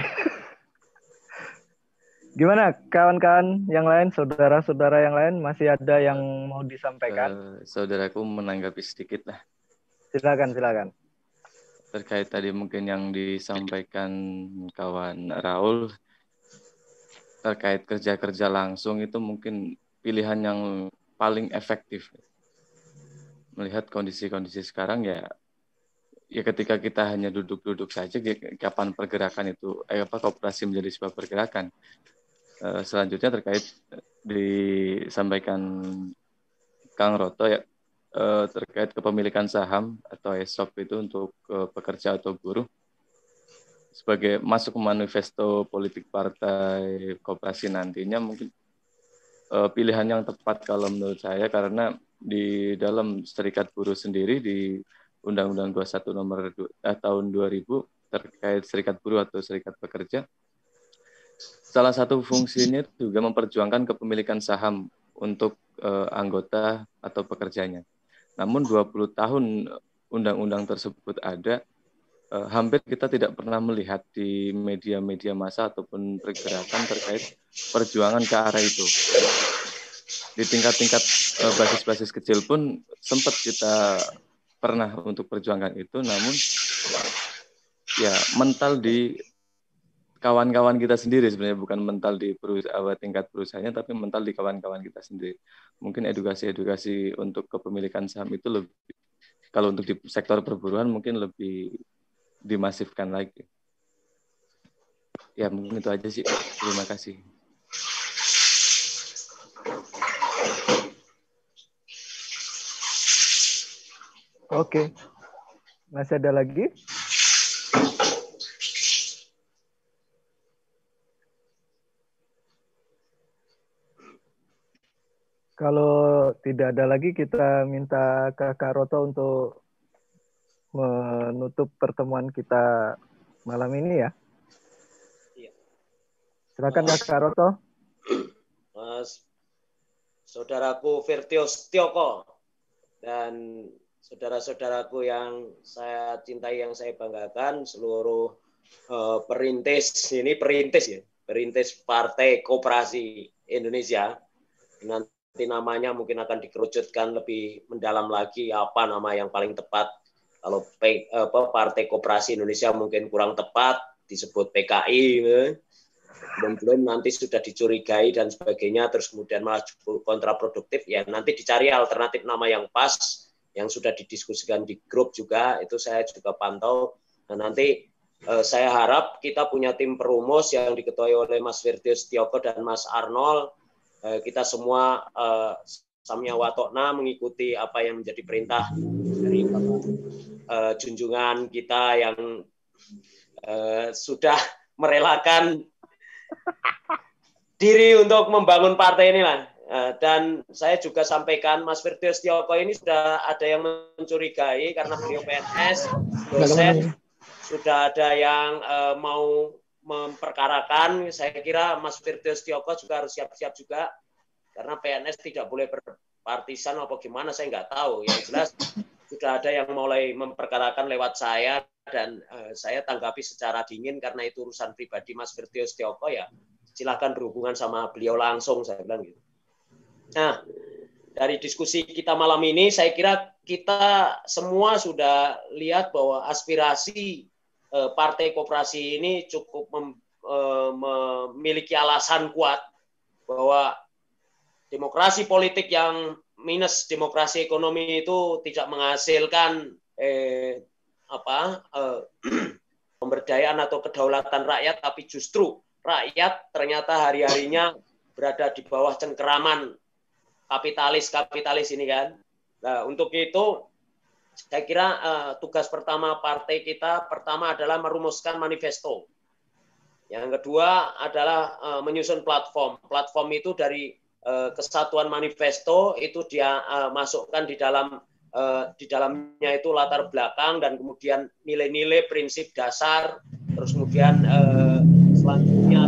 Gimana kawan-kawan yang lain, saudara-saudara yang lain, masih ada yang mau disampaikan? Uh, saudaraku menanggapi sedikit lah. Silakan, silakan. Terkait tadi mungkin yang disampaikan kawan Raul, terkait kerja-kerja langsung itu mungkin pilihan yang paling efektif. Melihat kondisi-kondisi sekarang ya, ya ketika kita hanya duduk-duduk saja, kapan pergerakan itu, eh, apa koperasi menjadi sebuah pergerakan. Uh, selanjutnya terkait disampaikan Kang Roto ya, uh, terkait kepemilikan saham atau E S O P itu untuk uh, pekerja atau buruh sebagai masuk ke manifesto politik partai koperasi nantinya mungkin uh, pilihan yang tepat kalau menurut saya, karena di dalam serikat buruh sendiri di Undang-Undang dua puluh satu nomor eh, tahun dua ribu terkait serikat buruh atau serikat pekerja, salah satu fungsinya juga memperjuangkan kepemilikan saham untuk uh, anggota atau pekerjanya. Namun dua puluh tahun undang-undang tersebut ada, uh, hampir kita tidak pernah melihat di media-media massa ataupun pergerakan terkait perjuangan ke arah itu. Di tingkat-tingkat uh, basis-basis kecil pun sempat kita pernah untuk perjuangkan itu, namun ya mental di kawan-kawan kita sendiri sebenarnya, bukan mental di perusahaan, tingkat perusahaannya, tapi mental di kawan-kawan kita sendiri. Mungkin edukasi-edukasi untuk kepemilikan saham itu lebih, kalau untuk di sektor perburuan mungkin lebih dimasifkan lagi. Ya mungkin itu aja sih. Terima kasih. Oke, masih ada lagi? Kalau tidak ada lagi, kita minta ke Kak Roto untuk menutup pertemuan kita malam ini ya. Iya. Silakan Mas, Kak Roto. Mas, saudaraku Firtios Tioko dan saudara-saudaraku yang saya cintai, yang saya banggakan, seluruh uh, perintis, ini perintis ya, perintis Partai Koperasi Indonesia. Nanti namanya mungkin akan dikerucutkan lebih mendalam lagi apa nama yang paling tepat. Kalau P, apa, Partai Koperasi Indonesia mungkin kurang tepat, disebut P K I, dan belum nanti sudah dicurigai dan sebagainya, terus kemudian malah kontraproduktif, ya nanti dicari alternatif nama yang pas, yang sudah didiskusikan di grup juga, itu saya juga pantau. Nah, nanti eh, saya harap kita punya tim perumus yang diketuai oleh Mas Firtius Tioko dan Mas Arnold. Eh, kita semua eh, samya watokna mengikuti apa yang menjadi perintah dari Bapak eh, junjungan kita yang eh, sudah merelakan diri untuk membangun partai ini lah. Dan saya juga sampaikan Mas Firtios Tioko ini sudah ada yang mencurigai karena beliau P N S, dosen, sudah ada yang uh, mau memperkarakan. Saya kira Mas Firtios Tioko juga harus siap-siap juga karena P N S tidak boleh berpartisan apa gimana, saya nggak tahu. Yang jelas sudah ada yang mulai memperkarakan lewat saya dan uh, saya tanggapi secara dingin karena itu urusan pribadi Mas Firtios Tioko, ya silahkan berhubungan sama beliau langsung, saya bilang gitu. Nah, dari diskusi kita malam ini, saya kira kita semua sudah lihat bahwa aspirasi eh, Partai Koperasi ini cukup mem, eh, memiliki alasan kuat bahwa demokrasi politik yang minus demokrasi ekonomi itu tidak menghasilkan eh, apa eh, pemberdayaan atau kedaulatan rakyat, tapi justru rakyat ternyata hari-harinya berada di bawah cengkeraman kapitalis-kapitalis ini kan. Nah, untuk itu saya kira uh, tugas pertama partai kita pertama adalah merumuskan manifesto. Yang kedua adalah uh, menyusun platform. Platform itu dari uh, kesatuan manifesto itu dia uh, masukkan di dalam uh, di dalamnya itu latar belakang dan kemudian nilai-nilai prinsip dasar, terus kemudian uh, selanjutnya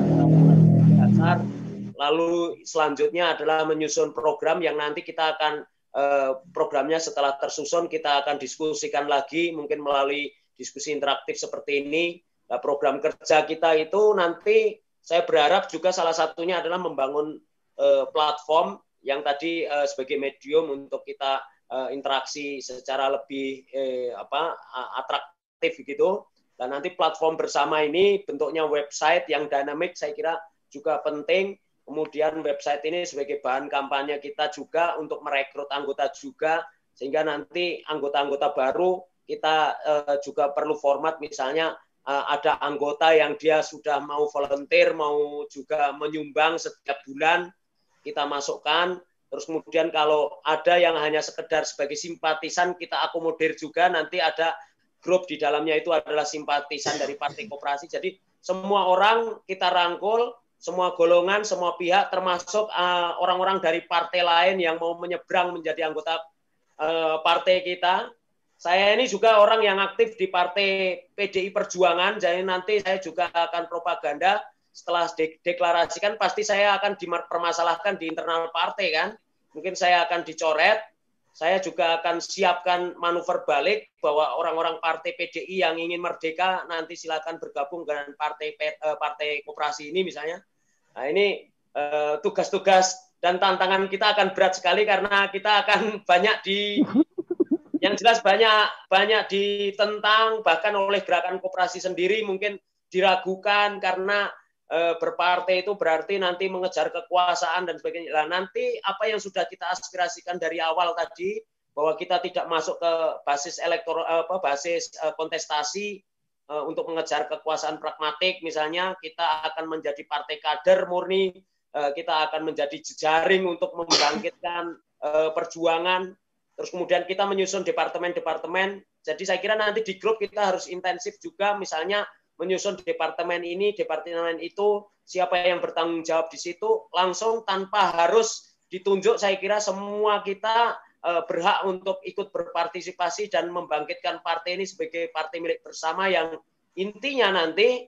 dasar. Lalu selanjutnya adalah menyusun program yang nanti kita akan eh, programnya setelah tersusun kita akan diskusikan lagi mungkin melalui diskusi interaktif seperti ini. Nah, program kerja kita itu nanti saya berharap juga salah satunya adalah membangun eh, platform yang tadi eh, sebagai medium untuk kita eh, interaksi secara lebih eh, apa atraktif gitu. Dan nanti platform bersama ini bentuknya website yang dinamik saya kira juga penting. Kemudian website ini sebagai bahan kampanye kita juga untuk merekrut anggota juga, sehingga nanti anggota-anggota baru kita uh, juga perlu format misalnya uh, ada anggota yang dia sudah mau volunteer, mau juga menyumbang setiap bulan, kita masukkan. Terus kemudian kalau ada yang hanya sekedar sebagai simpatisan, kita akomodir juga, nanti ada grup di dalamnya itu adalah simpatisan dari Partai Koperasi. Jadi semua orang kita rangkul, semua golongan, semua pihak, termasuk uh, orang-orang dari partai lain yang mau menyeberang menjadi anggota uh, partai kita. Saya ini juga orang yang aktif di Partai P D I Perjuangan, jadi nanti saya juga akan propaganda. Setelah deklarasikan, pasti saya akan dipermasalahkan di internal partai kan. Mungkin saya akan dicoret. Saya juga akan siapkan manuver balik bahwa orang-orang Partai P D I yang ingin merdeka nanti silakan bergabung dengan Partai uh, Partai Koperasi ini misalnya. Nah ini uh, tugas-tugas dan tantangan kita akan berat sekali karena kita akan banyak di, yang jelas banyak banyak ditentang bahkan oleh gerakan koperasi sendiri mungkin diragukan karena uh, berpartai itu berarti nanti mengejar kekuasaan dan sebagainya. Nah, nanti apa yang sudah kita aspirasikan dari awal tadi bahwa kita tidak masuk ke basis elektoral apa basis uh, kontestasi. Untuk mengejar kekuasaan pragmatik, misalnya kita akan menjadi partai kader murni, kita akan menjadi jejaring untuk membangkitkan perjuangan, terus kemudian kita menyusun departemen-departemen. Jadi saya kira nanti di grup kita harus intensif juga, misalnya menyusun departemen ini, departemen itu, siapa yang bertanggung jawab di situ, langsung tanpa harus ditunjuk. Saya kira semua kita berhak untuk ikut berpartisipasi dan membangkitkan partai ini sebagai partai milik bersama yang intinya nanti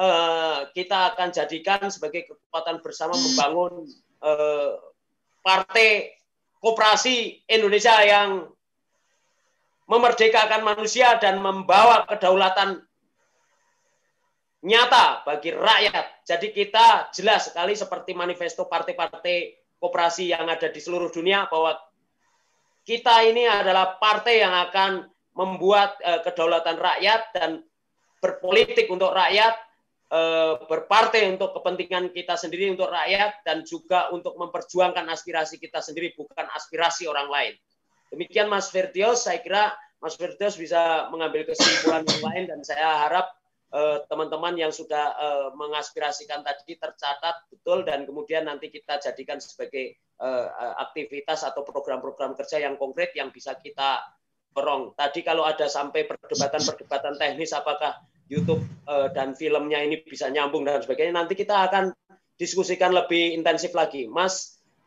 uh, kita akan jadikan sebagai kekuatan bersama membangun uh, partai koperasi Indonesia yang memerdekakan manusia dan membawa kedaulatan nyata bagi rakyat. Jadi kita jelas sekali seperti manifesto partai-partai koperasi yang ada di seluruh dunia bahwa kita ini adalah partai yang akan membuat uh, kedaulatan rakyat dan berpolitik untuk rakyat, uh, berpartai untuk kepentingan kita sendiri untuk rakyat, dan juga untuk memperjuangkan aspirasi kita sendiri, bukan aspirasi orang lain. Demikian Mas Firtios, saya kira Mas Firtios bisa mengambil kesimpulan yang lain, dan saya harap teman-teman uh, yang sudah uh, mengaspirasikan tadi tercatat betul, dan kemudian nanti kita jadikan sebagai uh, aktivitas atau program-program kerja yang konkret yang bisa kita dorong. Tadi kalau ada sampai perdebatan-perdebatan teknis apakah YouTube uh, dan filmnya ini bisa nyambung dan sebagainya, nanti kita akan diskusikan lebih intensif lagi. Mas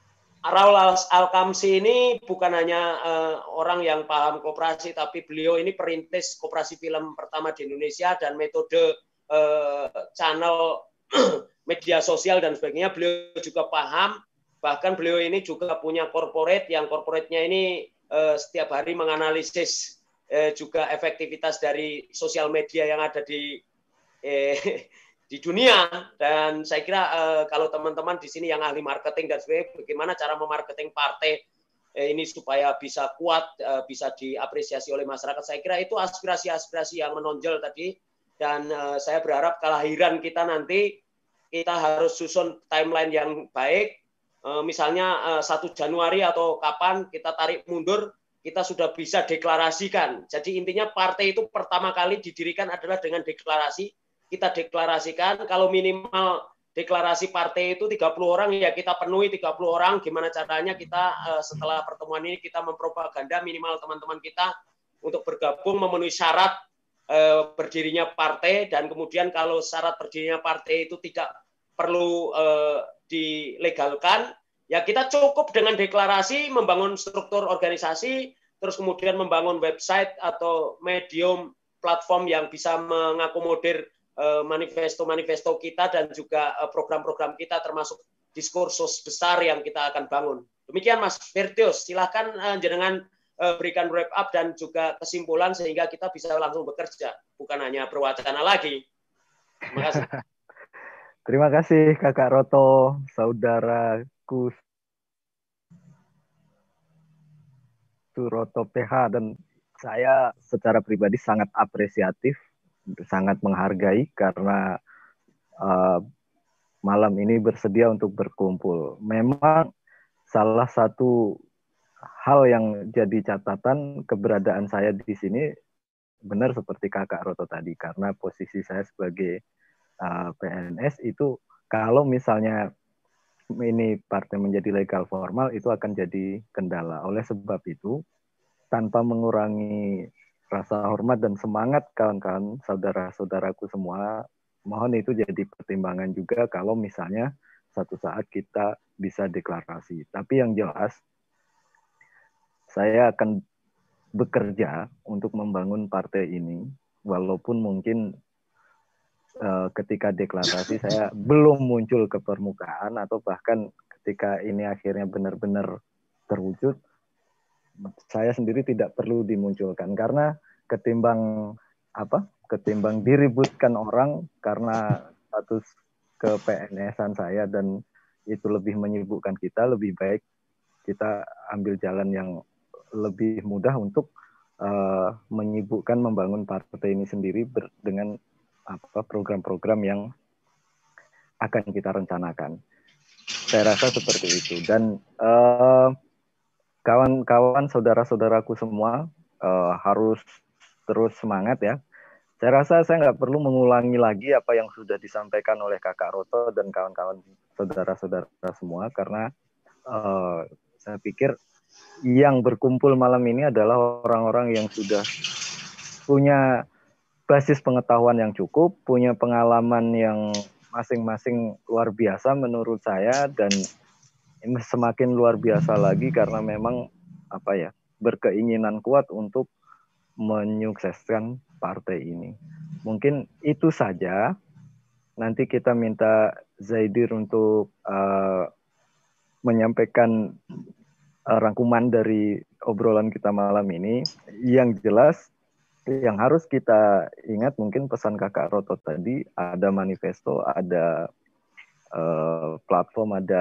Raul Al-Kamsi ini bukan hanya uh, orang yang paham koperasi, tapi beliau ini perintis koperasi film pertama di Indonesia dan metode uh, channel media sosial dan sebagainya beliau juga paham. Bahkan beliau ini juga punya corporate yang corporate-nya ini uh, setiap hari menganalisis uh, juga efektivitas dari sosial media yang ada di eh, di dunia. Dan saya kira uh, kalau teman-teman di sini yang ahli marketing dan sebagainya, bagaimana cara memarketing partai eh, ini supaya bisa kuat, uh, bisa diapresiasi oleh masyarakat. Saya kira itu aspirasi-aspirasi yang menonjol tadi. Dan uh, saya berharap kelahiran kita nanti kita harus susun timeline yang baik. Uh, misalnya uh, satu Januari atau kapan kita tarik mundur, kita sudah bisa deklarasikan. Jadi intinya partai itu pertama kali didirikan adalah dengan deklarasi. Kita deklarasikan, kalau minimal deklarasi partai itu tiga puluh orang, ya kita penuhi tiga puluh orang. Gimana caranya kita setelah pertemuan ini kita mempropaganda minimal teman-teman kita untuk bergabung memenuhi syarat eh, berdirinya partai. Dan kemudian kalau syarat berdirinya partai itu tidak perlu eh, dilegalkan, ya kita cukup dengan deklarasi, membangun struktur organisasi, terus kemudian membangun website atau medium platform yang bisa mengakomodir manifesto-manifesto kita dan juga program-program kita termasuk diskursus besar yang kita akan bangun. Demikian Mas Firtius, silakan jenengan berikan wrap up dan juga kesimpulan sehingga kita bisa langsung bekerja, bukan hanya berwacana lagi. Terima kasih. Terima kasih Kakak Roto, saudaraku Suroto P H, dan saya secara pribadi sangat apresiatif, sangat menghargai karena uh, malam ini bersedia untuk berkumpul. Memang salah satu hal yang jadi catatan keberadaan saya di sini benar seperti Kakak Roto tadi, karena posisi saya sebagai uh, P N S itu kalau misalnya ini partai menjadi legal formal itu akan jadi kendala. Oleh sebab itu, tanpa mengurangi rasa hormat dan semangat kawan-kawan, saudara-saudaraku semua, mohon itu jadi pertimbangan juga kalau misalnya satu saat kita bisa deklarasi. Tapi yang jelas, saya akan bekerja untuk membangun partai ini, walaupun mungkin uh, ketika deklarasi saya belum muncul ke permukaan, atau bahkan ketika ini akhirnya benar-benar terwujud, saya sendiri tidak perlu dimunculkan, karena ketimbang apa ketimbang diributkan orang karena status ke P N S-an saya dan itu lebih menyibukkan kita, lebih baik kita ambil jalan yang lebih mudah untuk uh, menyibukkan membangun partai ini sendiri ber, dengan apa program-program yang akan kita rencanakan. Saya rasa seperti itu. Dan uh, kawan-kawan, saudara-saudaraku semua uh, harus terus semangat ya. Saya rasa saya nggak perlu mengulangi lagi apa yang sudah disampaikan oleh Kakak Roto dan kawan-kawan saudara-saudara semua, karena uh, saya pikir yang berkumpul malam ini adalah orang-orang yang sudah punya basis pengetahuan yang cukup, punya pengalaman yang masing-masing luar biasa menurut saya, dan ini semakin luar biasa lagi karena memang apa ya berkeinginan kuat untuk menyukseskan partai ini. Mungkin itu saja. Nanti kita minta Zaidir untuk uh, menyampaikan uh, rangkuman dari obrolan kita malam ini. Yang jelas, yang harus kita ingat mungkin pesan Kakak Roto tadi, ada manifesto, ada uh, platform, ada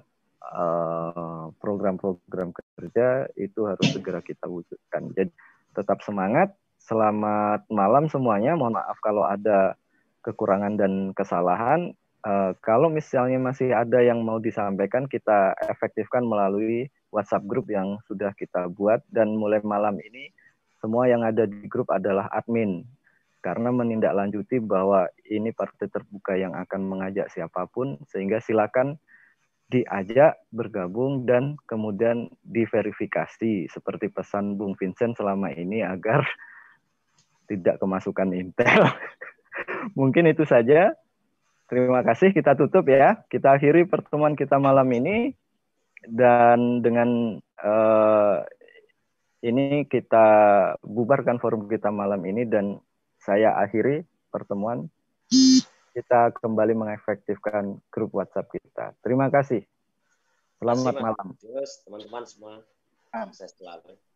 program-program kerja, itu harus segera kita wujudkan. Jadi tetap semangat, selamat malam semuanya. Mohon maaf kalau ada kekurangan dan kesalahan. Uh, kalau misalnya masih ada yang mau disampaikan, kita efektifkan melalui WhatsApp group yang sudah kita buat, dan mulai malam ini semua yang ada di grup adalah admin, karena menindaklanjuti bahwa ini partai terbuka yang akan mengajak siapapun, sehingga silakan diajak bergabung dan kemudian diverifikasi seperti pesan Bung Vincent selama ini agar tidak kemasukan intel. Mungkin itu saja. Terima kasih, kita tutup ya. Kita akhiri pertemuan kita malam ini. Dan dengan uh, ini kita bubarkan forum kita malam ini dan saya akhiri pertemuan. Kita kembali mengefektifkan grup WhatsApp kita. Terima kasih. Selamat Terima kasih, malam. Mas. Teman-teman semua. Saya selalu.